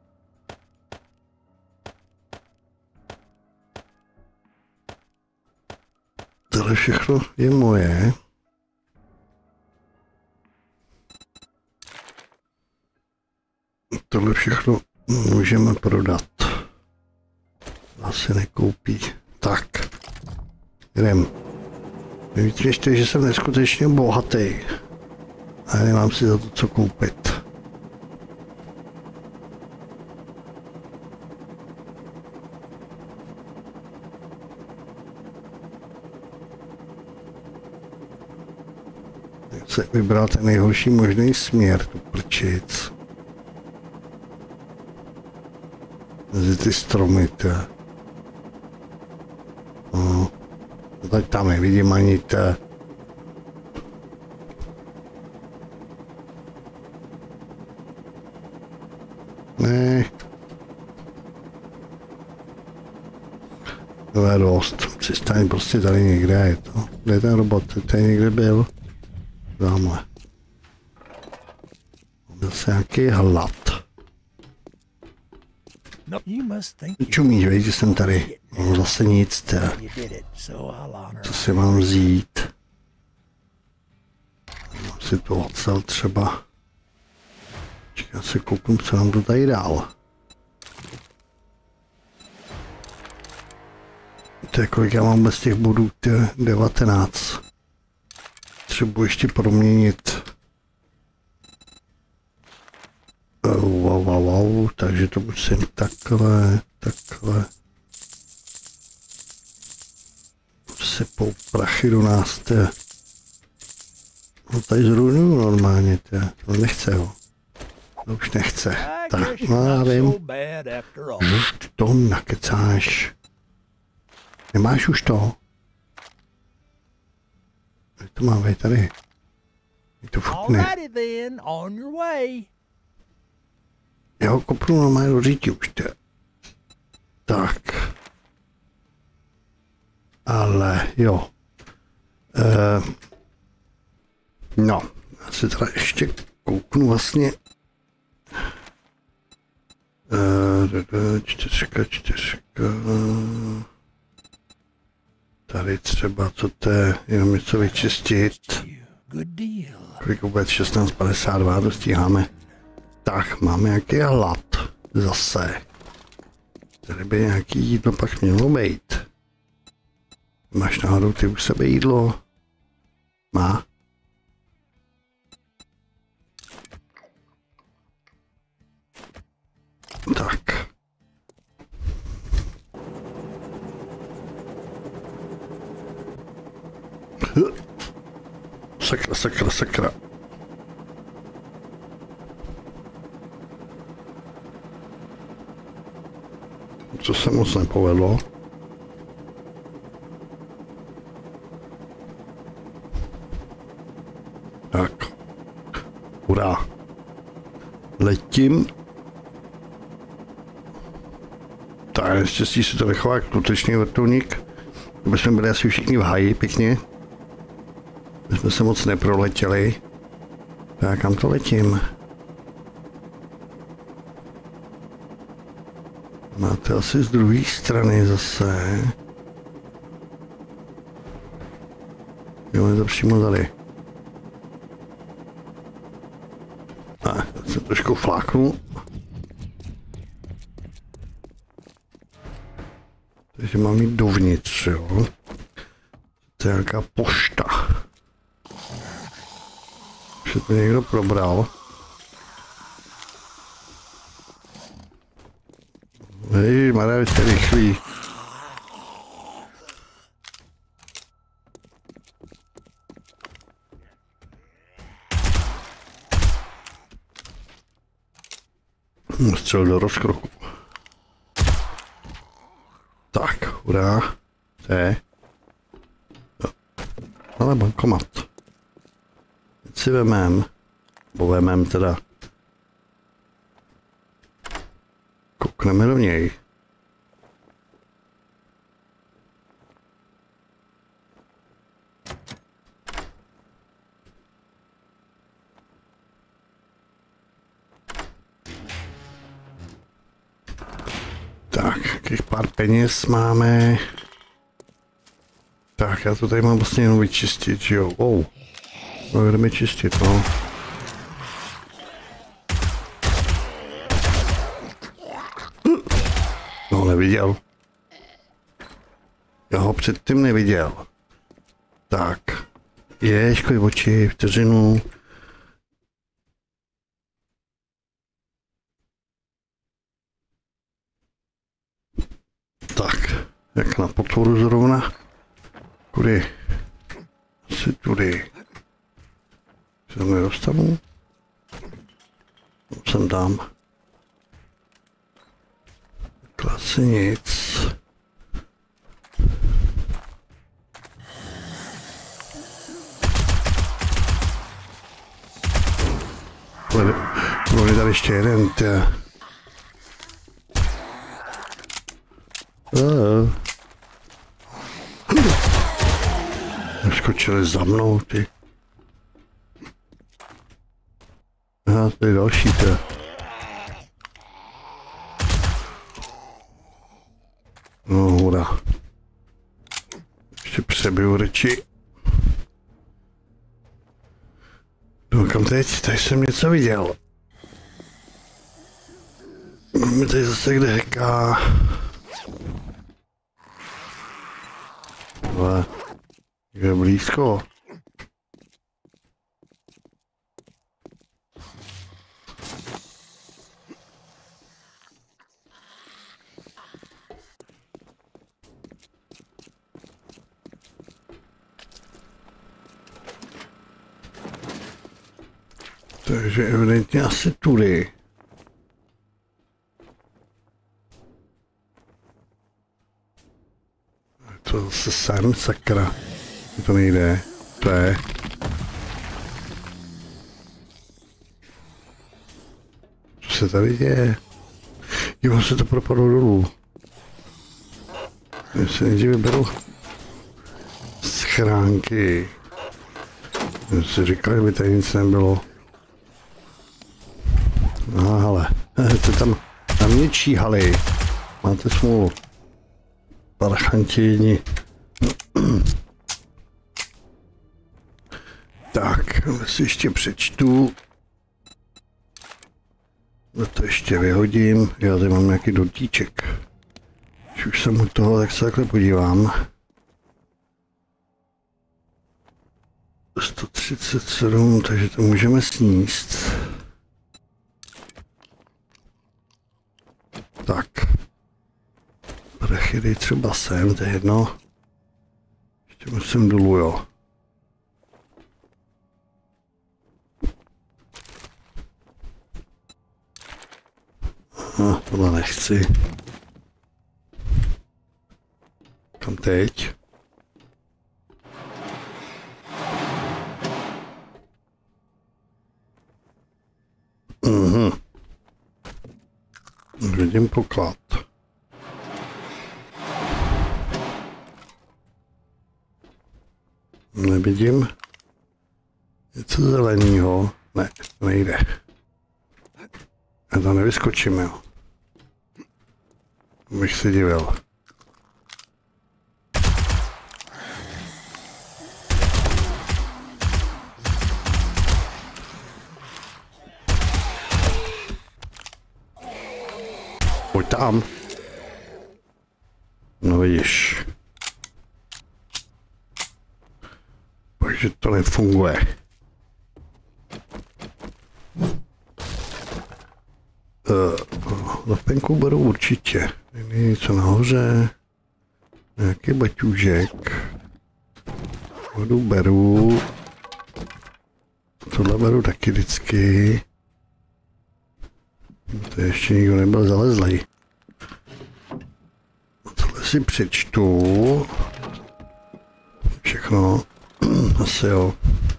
Tohle všechno je moje. Tohle všechno můžeme prodat. Asi nekoupí. Tak. Jdem. Víte, že jsem neskutečně bohatý. A nemám si za to co koupit. se vybral ten nejhorší možný směr, tu prčic. Mezi ty stromy, to. No, teď tam nevidím ani to. Ne. To je dost. Přistaň prostě tady někde, je to. Kde je ten robot? Tady někde byl. Tamhle. Byl se nějaký hlad. Čumíš, víš, že jsem tady. Mám zase nic, to. Co si mám vzít? Mám si to ocel třeba. Čekaj, já si kouknu, co nám to tady dál. To je kolik já mám bez těch bodů, to je devatenáct. Třeba ještě proměnit. Wow, wow, wow, takže to musím takhle, takhle. Sypou prachy do nás, to je. No tady zrujnuju normálně, to je. To nechce ho. To už nechce. Tak, no já vím. Ty to nakecáš. Nemáš už to? Jak to máme tady? Je to fukne. Já ho kopnu normálně do řítí už to. Tak. Ale jo. Uh, no, já si teda ještě kouknu vlastně. Uh, čtyřka, čtyřka. Tady třeba, co to je, jenom něco vyčistit. Kolik vůbec šestnáct padesát dva, to stíháme. Tak, máme nějaký hlad. Zase. Tady by nějaký jídlo pak mělo být. Máš náhodou ty u sebe jídlo? Má? Tak. Sakra, sakra, sakra. Co se moc nepovedlo. Tak. Hurá. Letím. Tak, naštěstí se to nechová jak skutečný vrtulník. My jsme byli asi všichni v háji, pěkně. My jsme se moc neproletěli. Tak, kam to letím? Máte asi z druhé strany zase. Jo, je to přímo tady. A, já jsem trošku fláknu. Takže mám jít dovnitř, jo. To je nějaká pošta. Už to někdo probral. Hej, Maria, vy jste rychlí. Střel do rozkroku. Tak, hurá. To je. Ale bankomat. Teď si vemem. Bo vemem teda. Koukneme do něj. Tak, těch pár peněz máme. Tak, já to tady mám vlastně jenom vyčistit, že jo. Oh. No, jdeme čistit, no. No, neviděl. Já ho předtím neviděl. Tak. Ježkoj oči, vteřinu. Tak, jak na potvoru zrovna. Kudy? Asi tudy. Se tam nedostanu? Sem dám. Klasi nic. Byl je tady ještě jeden, tě. Skočili za mnou, ty. Aha, to je další, tě. No, hurá. Ještě přebiju reči. No, kam teď? Tady jsem něco viděl. Máme tady zase kde heká. Ale je blízko. Takže evidentně asi tudy. To zase sem, sakra. To nejde. To je. Co se tady děje? Jo, se to propadlo dolů. Já se nejdřív vyberu schránky. Já si říkal, že by tady nic nebylo. Aha, hele. To tam na mě číhali. Máte smůlu. Parchantěni. Tak, si ještě přečtu. No to ještě vyhodím. Já tady mám nějaký dotíček. Když už jsem u toho, tak se takhle podívám. sto třicet sedm, takže to můžeme sníst. Tak. Prachy dej třeba sem, to je jedno. Ještě musím dolů, jo. Aha, tohle nechci. Kam teď? Mhm. Vidím poklad. Nevidím něco zeleného. Ne, to nejde. Já to nevyskočím, jo. Bych se divil. Pojď tam. No vidíš. Takže to nefunguje. Uh, na penku beru určitě. Není něco nahoře. Nějaký baťůžek. Vodu beru. Tohle beru taky vždycky. To ještě nikdo nebyl zalezlej. Tohle si přečtu. Všechno. Asi jo.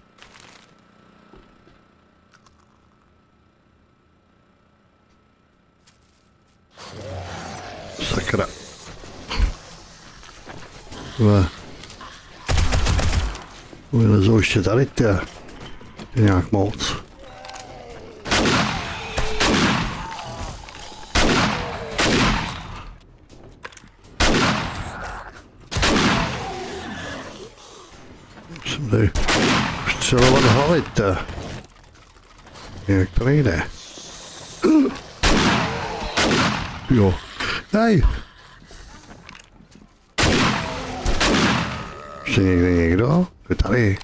Sakra. Tohle. Vylezou ještě tady, tě. Je nějak moc. Musím tady střelovat hlavy, tě. Jak to nejde. Jo. Hej. Ještě někde někdo? Je tady.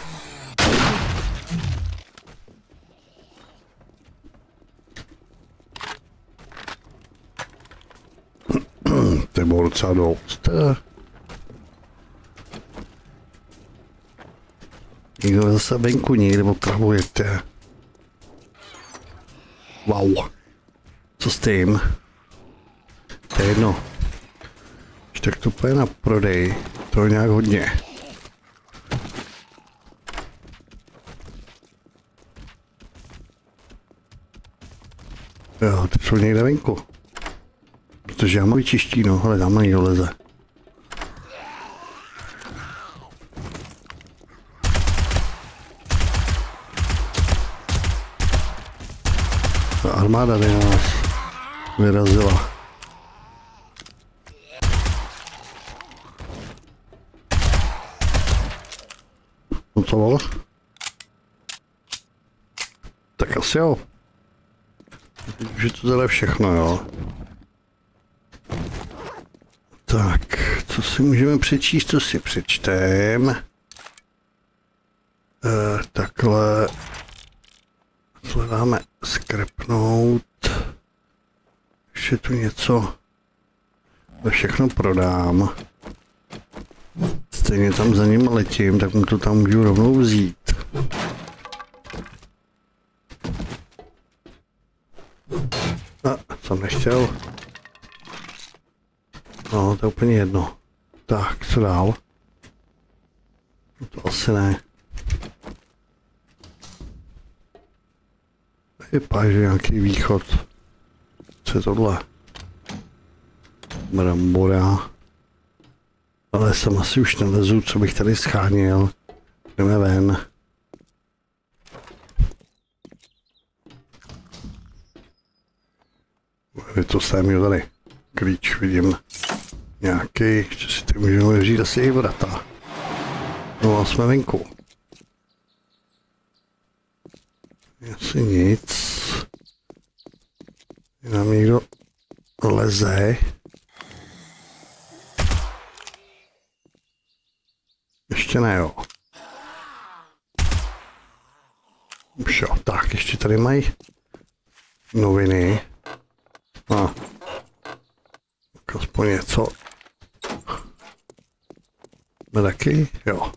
To je bylo docela dost. Někdo zase venku někde otravujete. Wow. Co s tím? To je jedno. Když tak to půjde na prodej. To je nějak hodně. Jo, ty jsou někde venku. Protože já mám vyčiští, no, ale tam někdo leze. Ta armáda by nás vyrazila. No co bylo? Tak asi jo. Už je to tady všechno, jo. Tak, co si můžeme přečíst, to si přečtem. E, takhle. Tohle dáme skrepnout. Ještě tu něco. To všechno prodám. Stejně tam za ním letím, tak mu to tam můžu rovnou vzít. A, jsem nechtěl. No, to je úplně jedno. Tak, co dál? To asi ne. Vypadá, že nějaký východ. Co je tohle? Brambora. Ale jsem asi už nelezu, co bych tady scháněl. Jdeme ven. Je to sem, jo, tady. Klíč vidím. Nějaký, ještě si tady můžeme vzít asi i vrata. No a jsme venku. Asi nic. Je nám někdo leze. Ještě ne, jo. Už jo, tak ještě tady mají noviny. A tak aspoň něco. Jsme taky? Jo.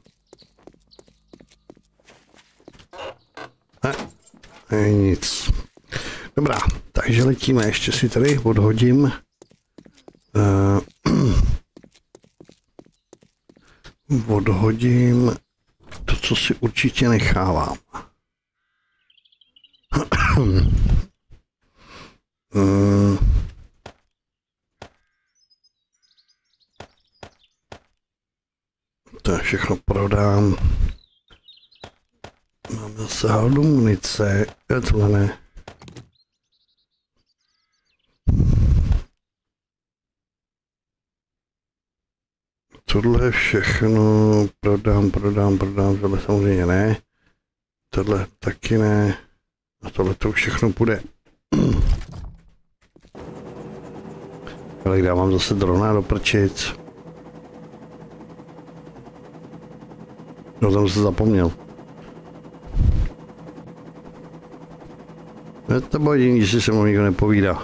Ne, ne, nic. Dobrá, takže letíme, ještě si tady odhodím. Uh, odhodím to, co si určitě nechávám. Hmm. To všechno prodám. Mám zase haldu munice. Tohle ne. Tohle všechno prodám, prodám, prodám. Tohle samozřejmě ne. Tohle taky ne. A tohle to všechno půjde. Ale dávám zase drona do prčic. No tam se zapomněl. Je to bylo jediný, že se mu nikdo nepovídá.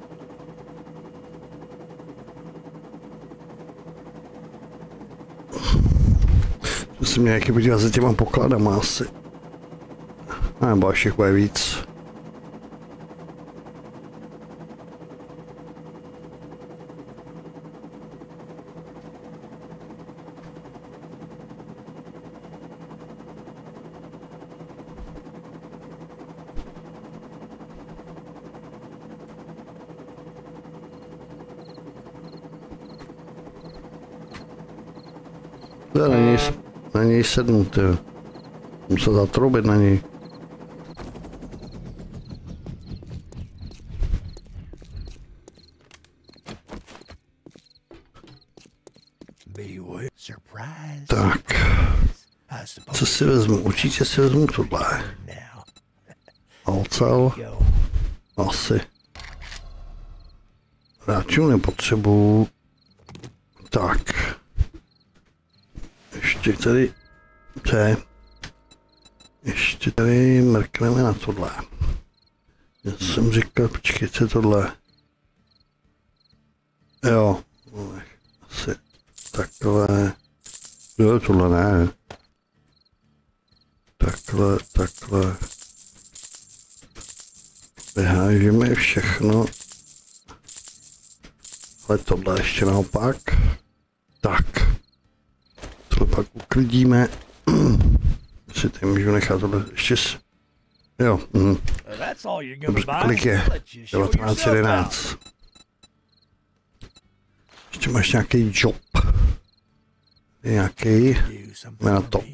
Musím nějaký podívat za těma pokladama asi. A nebo až jich bude víc. Já na něj, na něj sednu, ty. Musím zatroubit na něj. Tak. Co si vezmu? Určitě si vezmu tohle. Ocel. Asi. Hráčů nepotřebuju. Tak. Ještě tady, co je? Ještě tady mrkneme na tohle. Já jsem říkal, počkejte tohle. Jo, asi takové. Jo, tohle ne. takhle, takhle. Vyhážeme všechno. Ale tohle ještě naopak. Tak. Tohle pak uklidíme. Si tady můžu nechat tohle ještě s... Jo. Mm. Dobře, kolik je? devatenáct jedenáct. Ještě máš nějaký job. Nějaký. Jdeme na to.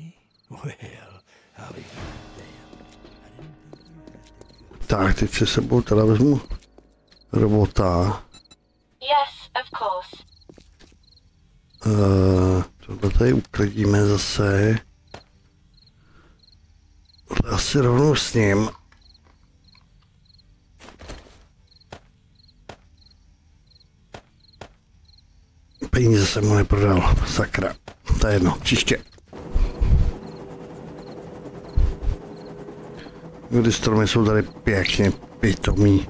Tak, teď si sebou teda vezmu robota. Yes, of course. Uh, tohle tady uklidíme zase. Tohle asi rovnou s ním. Peníze jsem mu neprodal, sakra. To je jedno, příště. Ty stromy jsou tady pěkně pitomí.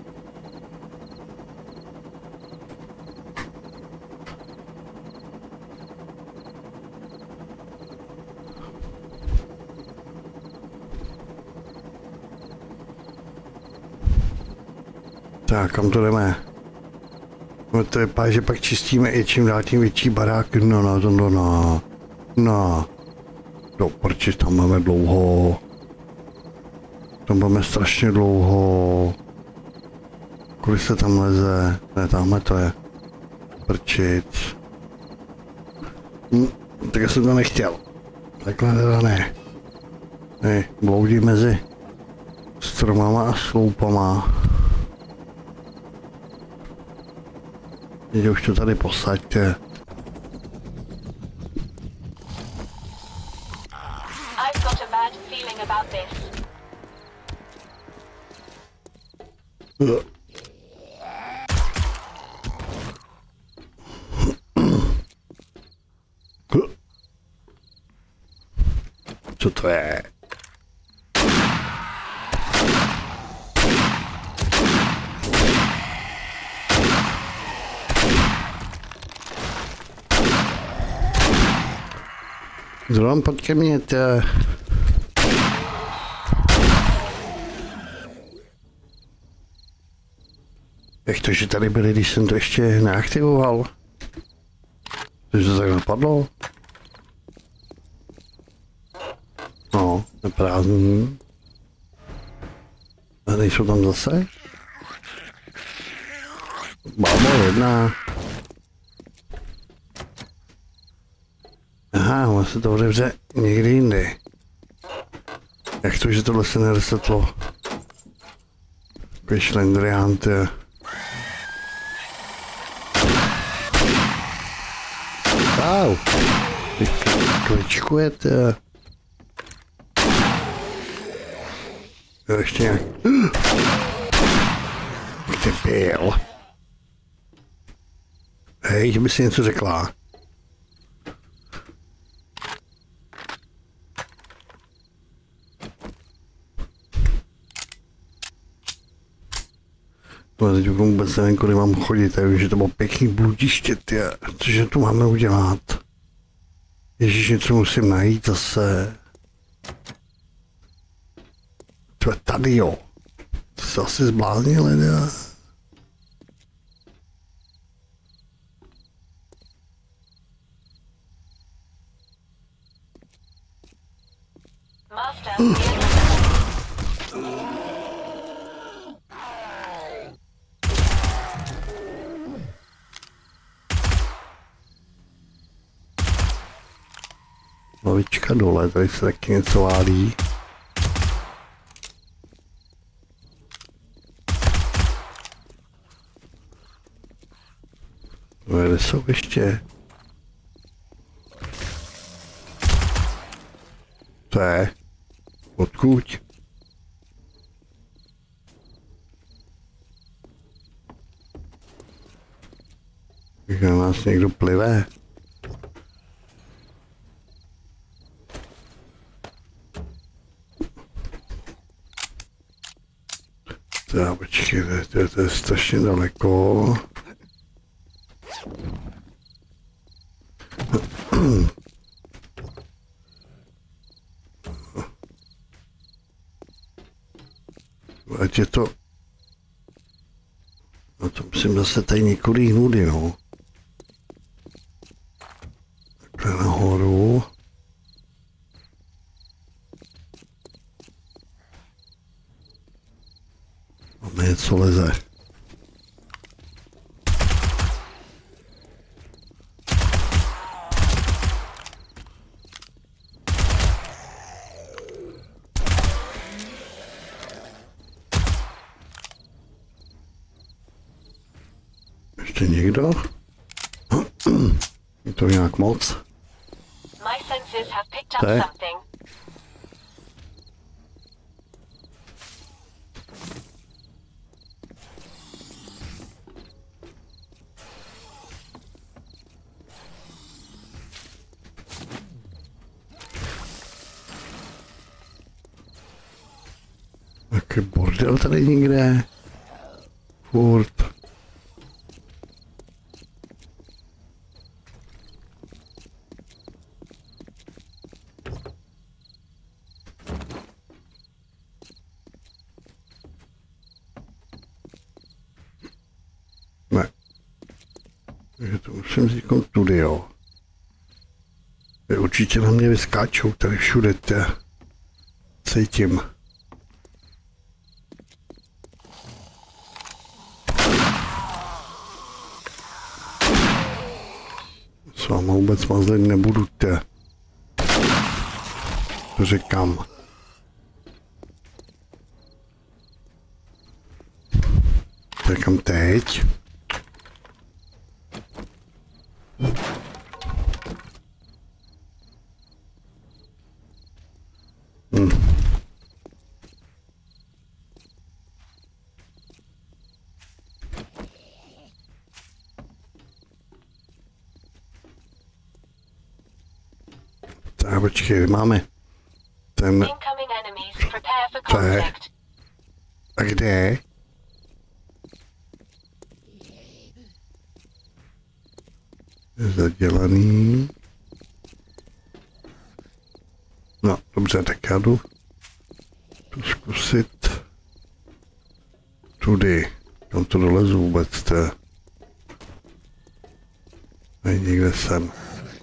Tak, kam to jdeme? No to vypadá, že pak čistíme i čím dál tím větší barák. No, no, no, no, no. No. Do prči, tam máme dlouho. Tam máme strašně dlouho. Kolik se tam leze? Ne, tamhle to je. Prčit. Hm, tak já jsem to nechtěl. Takhle teda ne. Ne, bloudí mezi stromama a sloupama. Teď už to tady posaďte. I've got a bad feeling about this. Co to je? Dron, pojď ke mně, tě. Jak to, že tady byli, když jsem to ještě neaktivoval? Což to tak napadlo? No, neprázdný. A nejsou tam zase? Bábo jedna. Aha, on se to otevře někdy jindy. Jak to, že tohle se neresetlo? Takový šlendrián, ty. Au! Ty kličkujete. Jo, ještě nějak... Ty byl. Hej, že by si něco řekla. No, teď vůbec nevím, kudy mám chodit, já vím, že to bylo pěkný bludiště, ty. Cože tu máme udělat? Ježíš, něco musím najít zase. To je tady, jo. To se asi zbláznili, ne? Master. Lavička dole, tady se taky něco válí. No, kde jsou ještě? To je? Odkud? Když na nás někdo plive. Tak, počkej, to je, to je strašně daleko. ať je to... No to musím zase tady několik nudy, no. Takhle nahoru. Máme něco leze. Ještě někdo? Je to nějak moc? My senses have picked up Okay. something. Jaký bordel tady někde? Furt. Ne. Takže to musím říkat tudy, jo. Je určitě na mě vyskáčou tady všude, tě. Cítím. S váma vůbec mazlit nebudu, tě. To říkám. Říkám teď. Hm. Tak počkej, máme ten... Incoming enemies. Prepare for conflict. A kde? Zadělaný. No, dobře, tak já jdu tu zkusit tudy. Tam to dolezu vůbec, to je. Tady někde jsem.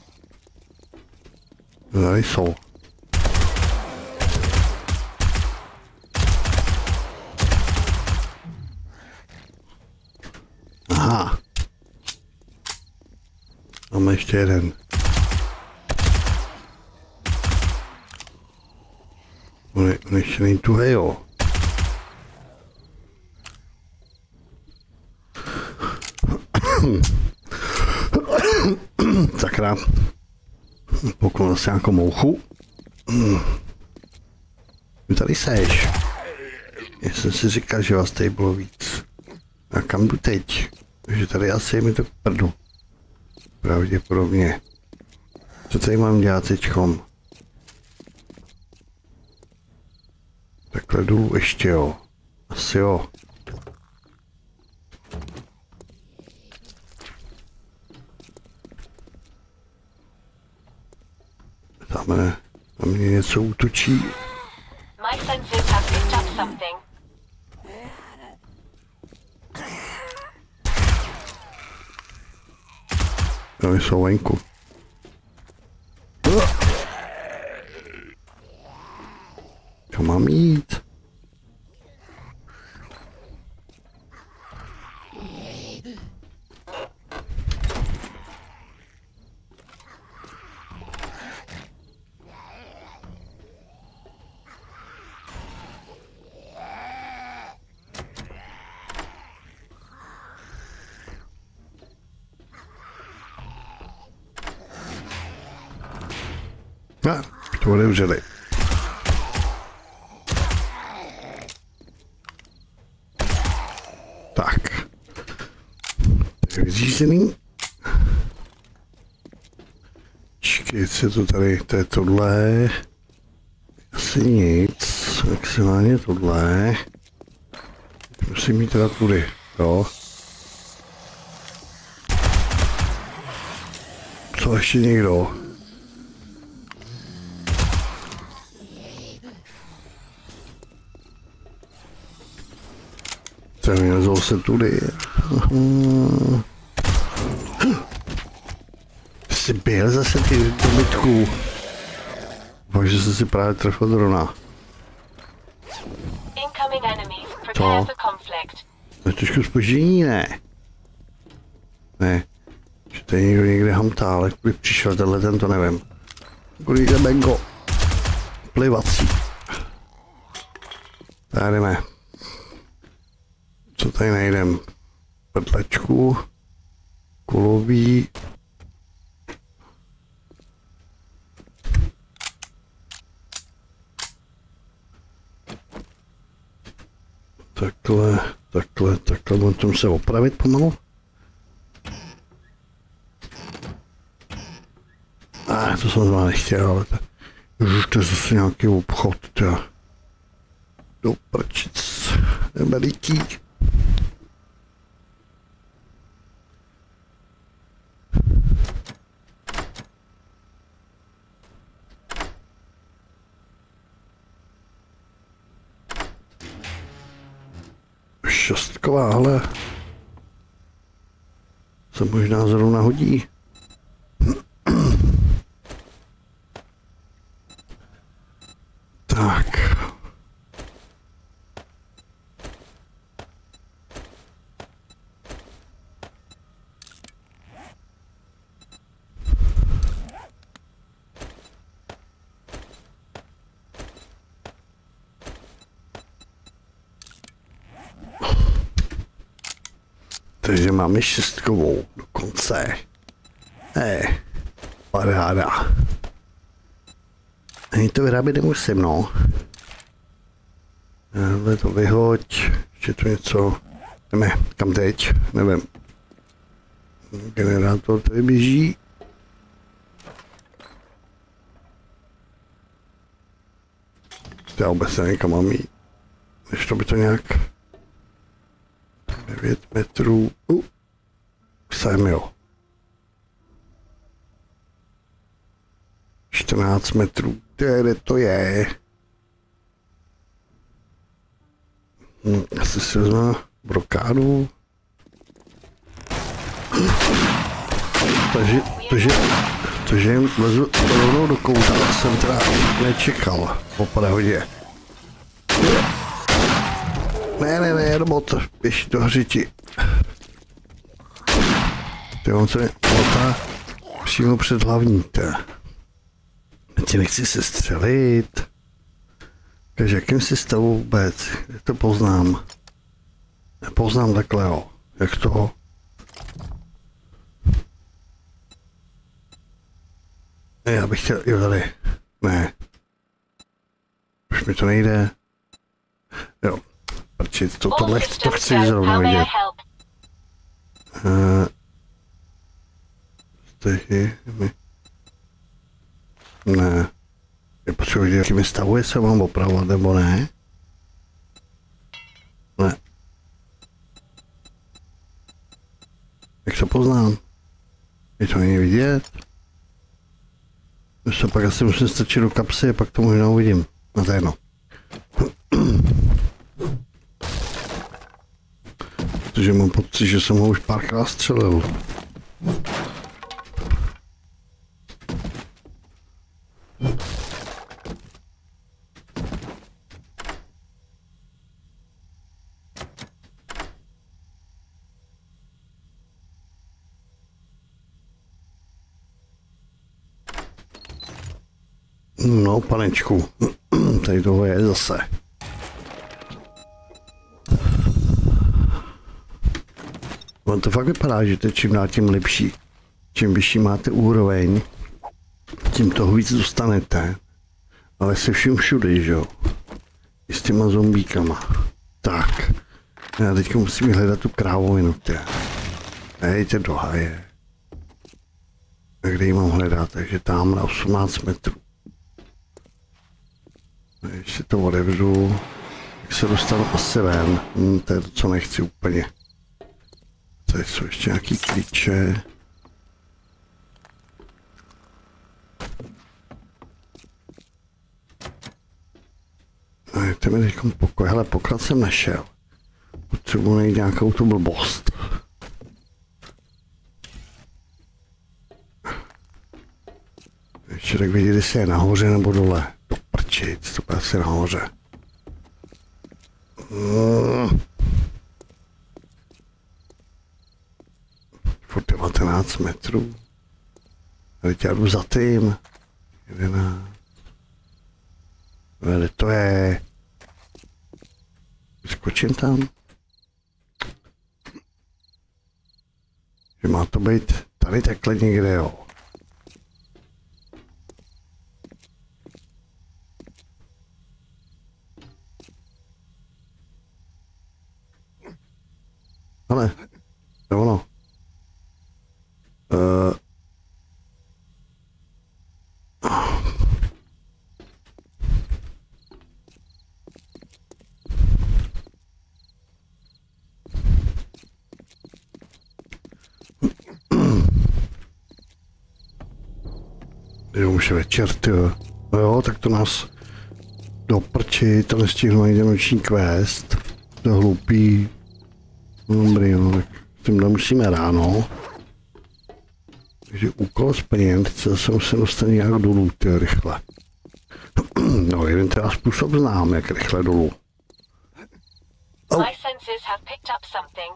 Tady jsou. Aha. Máme ještě jeden. On, je, on ještě není tuhej, jo. Sakra. Poklonil se nějakou mouchu. Vy tady seš. Já jsem si říkal, že vás tady bylo víc. A kam jdu teď? Takže tady asi je mi to k prdu. Pravděpodobně. Co tady mám dělat teďkom? Takhle jdu ještě, jo. Asi jo. Tamhle na mě něco útočí. My senses have picked up something. No, jsou venku. Co mám jít? A, to otevřeli. Tak. To je vyřízený. Čekej, co to tady, to je tohle. Asi nic. Maximálně tohle. Musím mít teda tudy, jo. Co ještě někdo? To vylezou se tudy. Uhum. Jsi byl zase ty dobytků. Takže jsi si právě trefil drona. To. To je trošku zpoždění, ne? Ne. Že tady někdo někde hamtá, ale kdyby přišel tenhle ten, to nevím. Kudy jde Bengo? Plivací. Tady jdeme. Co tady najdem? Prdlečku. Kulový. Takhle, takhle, takhle, můžeme se opravit pomalu. A ah, to jsem zrovna nechtěl, ale to, to je zase nějaký obchod, to do prčic, veliký. Šestková, ale se možná zrovna hodí. Tak. Takže máme šestkovou dokonce. Hej, paráda. Ani to vyrábět nemusím, no. Tohle to vyhoď, ještě tu něco. Jdeme, kam teď, nevím. Generátor tady běží. Já vůbec nevím, kam mám jít. Než to by to nějak... devět metrů. Uh, jsem jo. čtrnáct metrů. Kde to je? Hm, asi si vezme brokádu. Takže, takže, takže jim lezu rovnou do kouta, jsem teda nečekal po pravdě. Ne, ne, ne, robot, běž do hřiti. Ty on se lotá přímo před hlavní, te. Ti nechci se střelit. Takže jakým si stavu vůbec? Jak to poznám? Nepoznám takhle, jo. Jak to? Ne, já bych chtěl, jo tady. Ne. Už mi to nejde. Jo. Prčit, to, tohle to chci zrovna vidět. Uh, Stehy, mi... Ne. Je potřeba vidět, jakými stavu, jestli mám opravovat, nebo ne. Ne. Jak to poznám? Je to není vidět? Už to pak asi musím strčit do kapsy a pak to možná uvidím. No to je jedno. Protože mám pocit, že jsem ho už párkrát střelil. No, panečku, tady toho je zase. On to fakt vypadá, že to je čím dál tím lepší. Čím vyšší máte úroveň, tím toho víc dostanete. Ale se vším všude, že jo. I s těma zombíkama. Tak. Já teďka musím hledat tu krávovinu, tě. Hejte do haje. A kde ji mám hledat? Takže tam na osmnáct metrů. Když si to odevřu, tak se dostanu asi ven. Hm, to je to, co nechci úplně. Tady jsou ještě nějaký klíče. Jdeme teď pokoj. Hele, poklad jsem našel. Potřebuji najít nějakou tu blbost. Člověk vidí, jestli je nahoře nebo dole. Do prčic, to bude asi nahoře. Mm. Furt devatenáct metrů. Teď já jdu za tím. jedenáct. Kde to je? Skočím tam. Že má to být tady takhle někde, jo. Ale, to je ono. Uh. Jo, už je večer, tyjo. No jo, tak to nás do prči, to nestihnu ani noční quest. To je hloupý. Dobrý, no, tak tím musíme ráno. Takže úkol splněn, teď se zase musím dostat nějak dolů, tyjo, rychle. No, jeden teda způsob znám, jak rychle dolů. Oh. My senses have picked up something.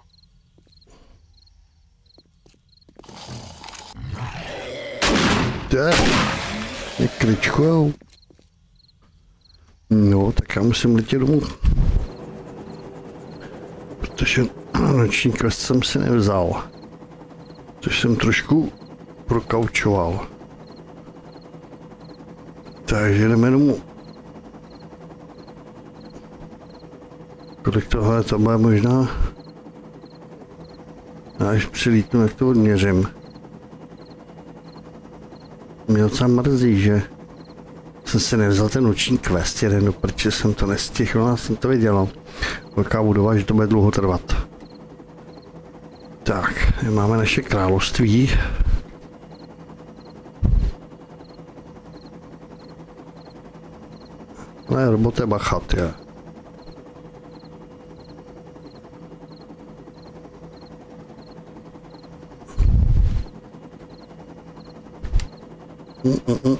Tě, mě kričkujou. No, tak já musím letět domů. Protože noční quest jsem si nevzal. Což jsem trošku prokaučoval. Takže jdeme domů. Kolik tohle to bude možná? Já až přilítnu, jak to odměřím. Mě docela mrzí, že jsem si nevzal ten noční quest jeden, do prče jsem to nestihl, já jsem to viděl. Velká budova, že to bude dlouho trvat. Tak, máme naše království. Ne, robote bachat, je. Mm, mm, mm.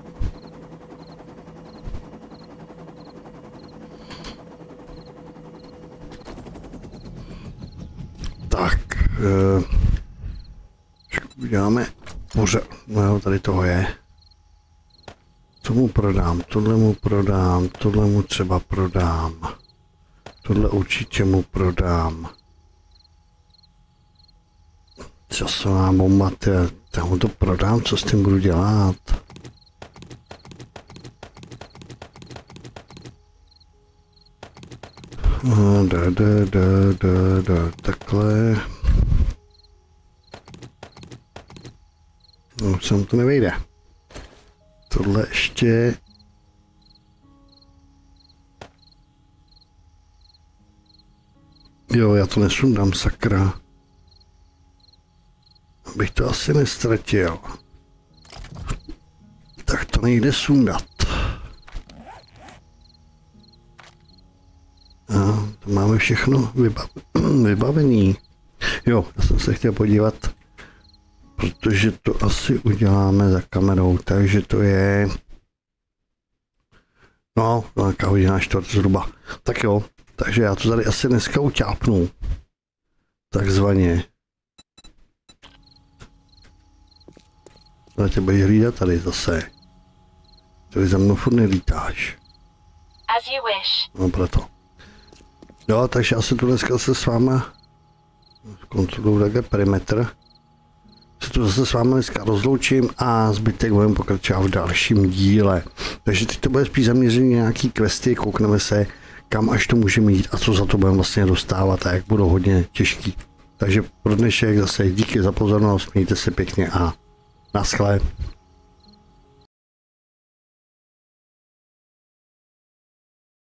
Tak, uh, uděláme pořád, no tady toho je. Co mu prodám, tohle mu prodám, tohle mu třeba prodám. Tohle určitě mu prodám. Časová bomba, já mu to prodám, co s tím budu dělat? Da, da, da, da, da, takhle. No, se mu to nevejde. Tohle ještě. Jo, já to nesundám, sakra. Abych to asi nestratil. Tak to nejde sundat. A to máme všechno vybav vybavený. Jo, já jsem se chtěl podívat, protože to asi uděláme za kamerou, takže to je... No, nějaká hodina čtvrt zhruba. Tak jo, takže já to tady asi dneska uťápnu. Takzvaně. Ale tě budeš hlídat tady zase. Tady za mnou furt nelítáš. As you wish. No proto. Jo, takže já se tu dneska se s váma kontroluji takhle perimetr. Se tu zase s váma dneska rozloučím a zbytek budeme pokračovat v dalším díle. Takže teď to bude spíš zaměření nějaký questy, koukneme se, kam až to můžeme jít a co za to budeme vlastně dostávat a jak budou hodně těžký. Takže pro dnešek zase díky za pozornost, mějte se pěkně a naschle.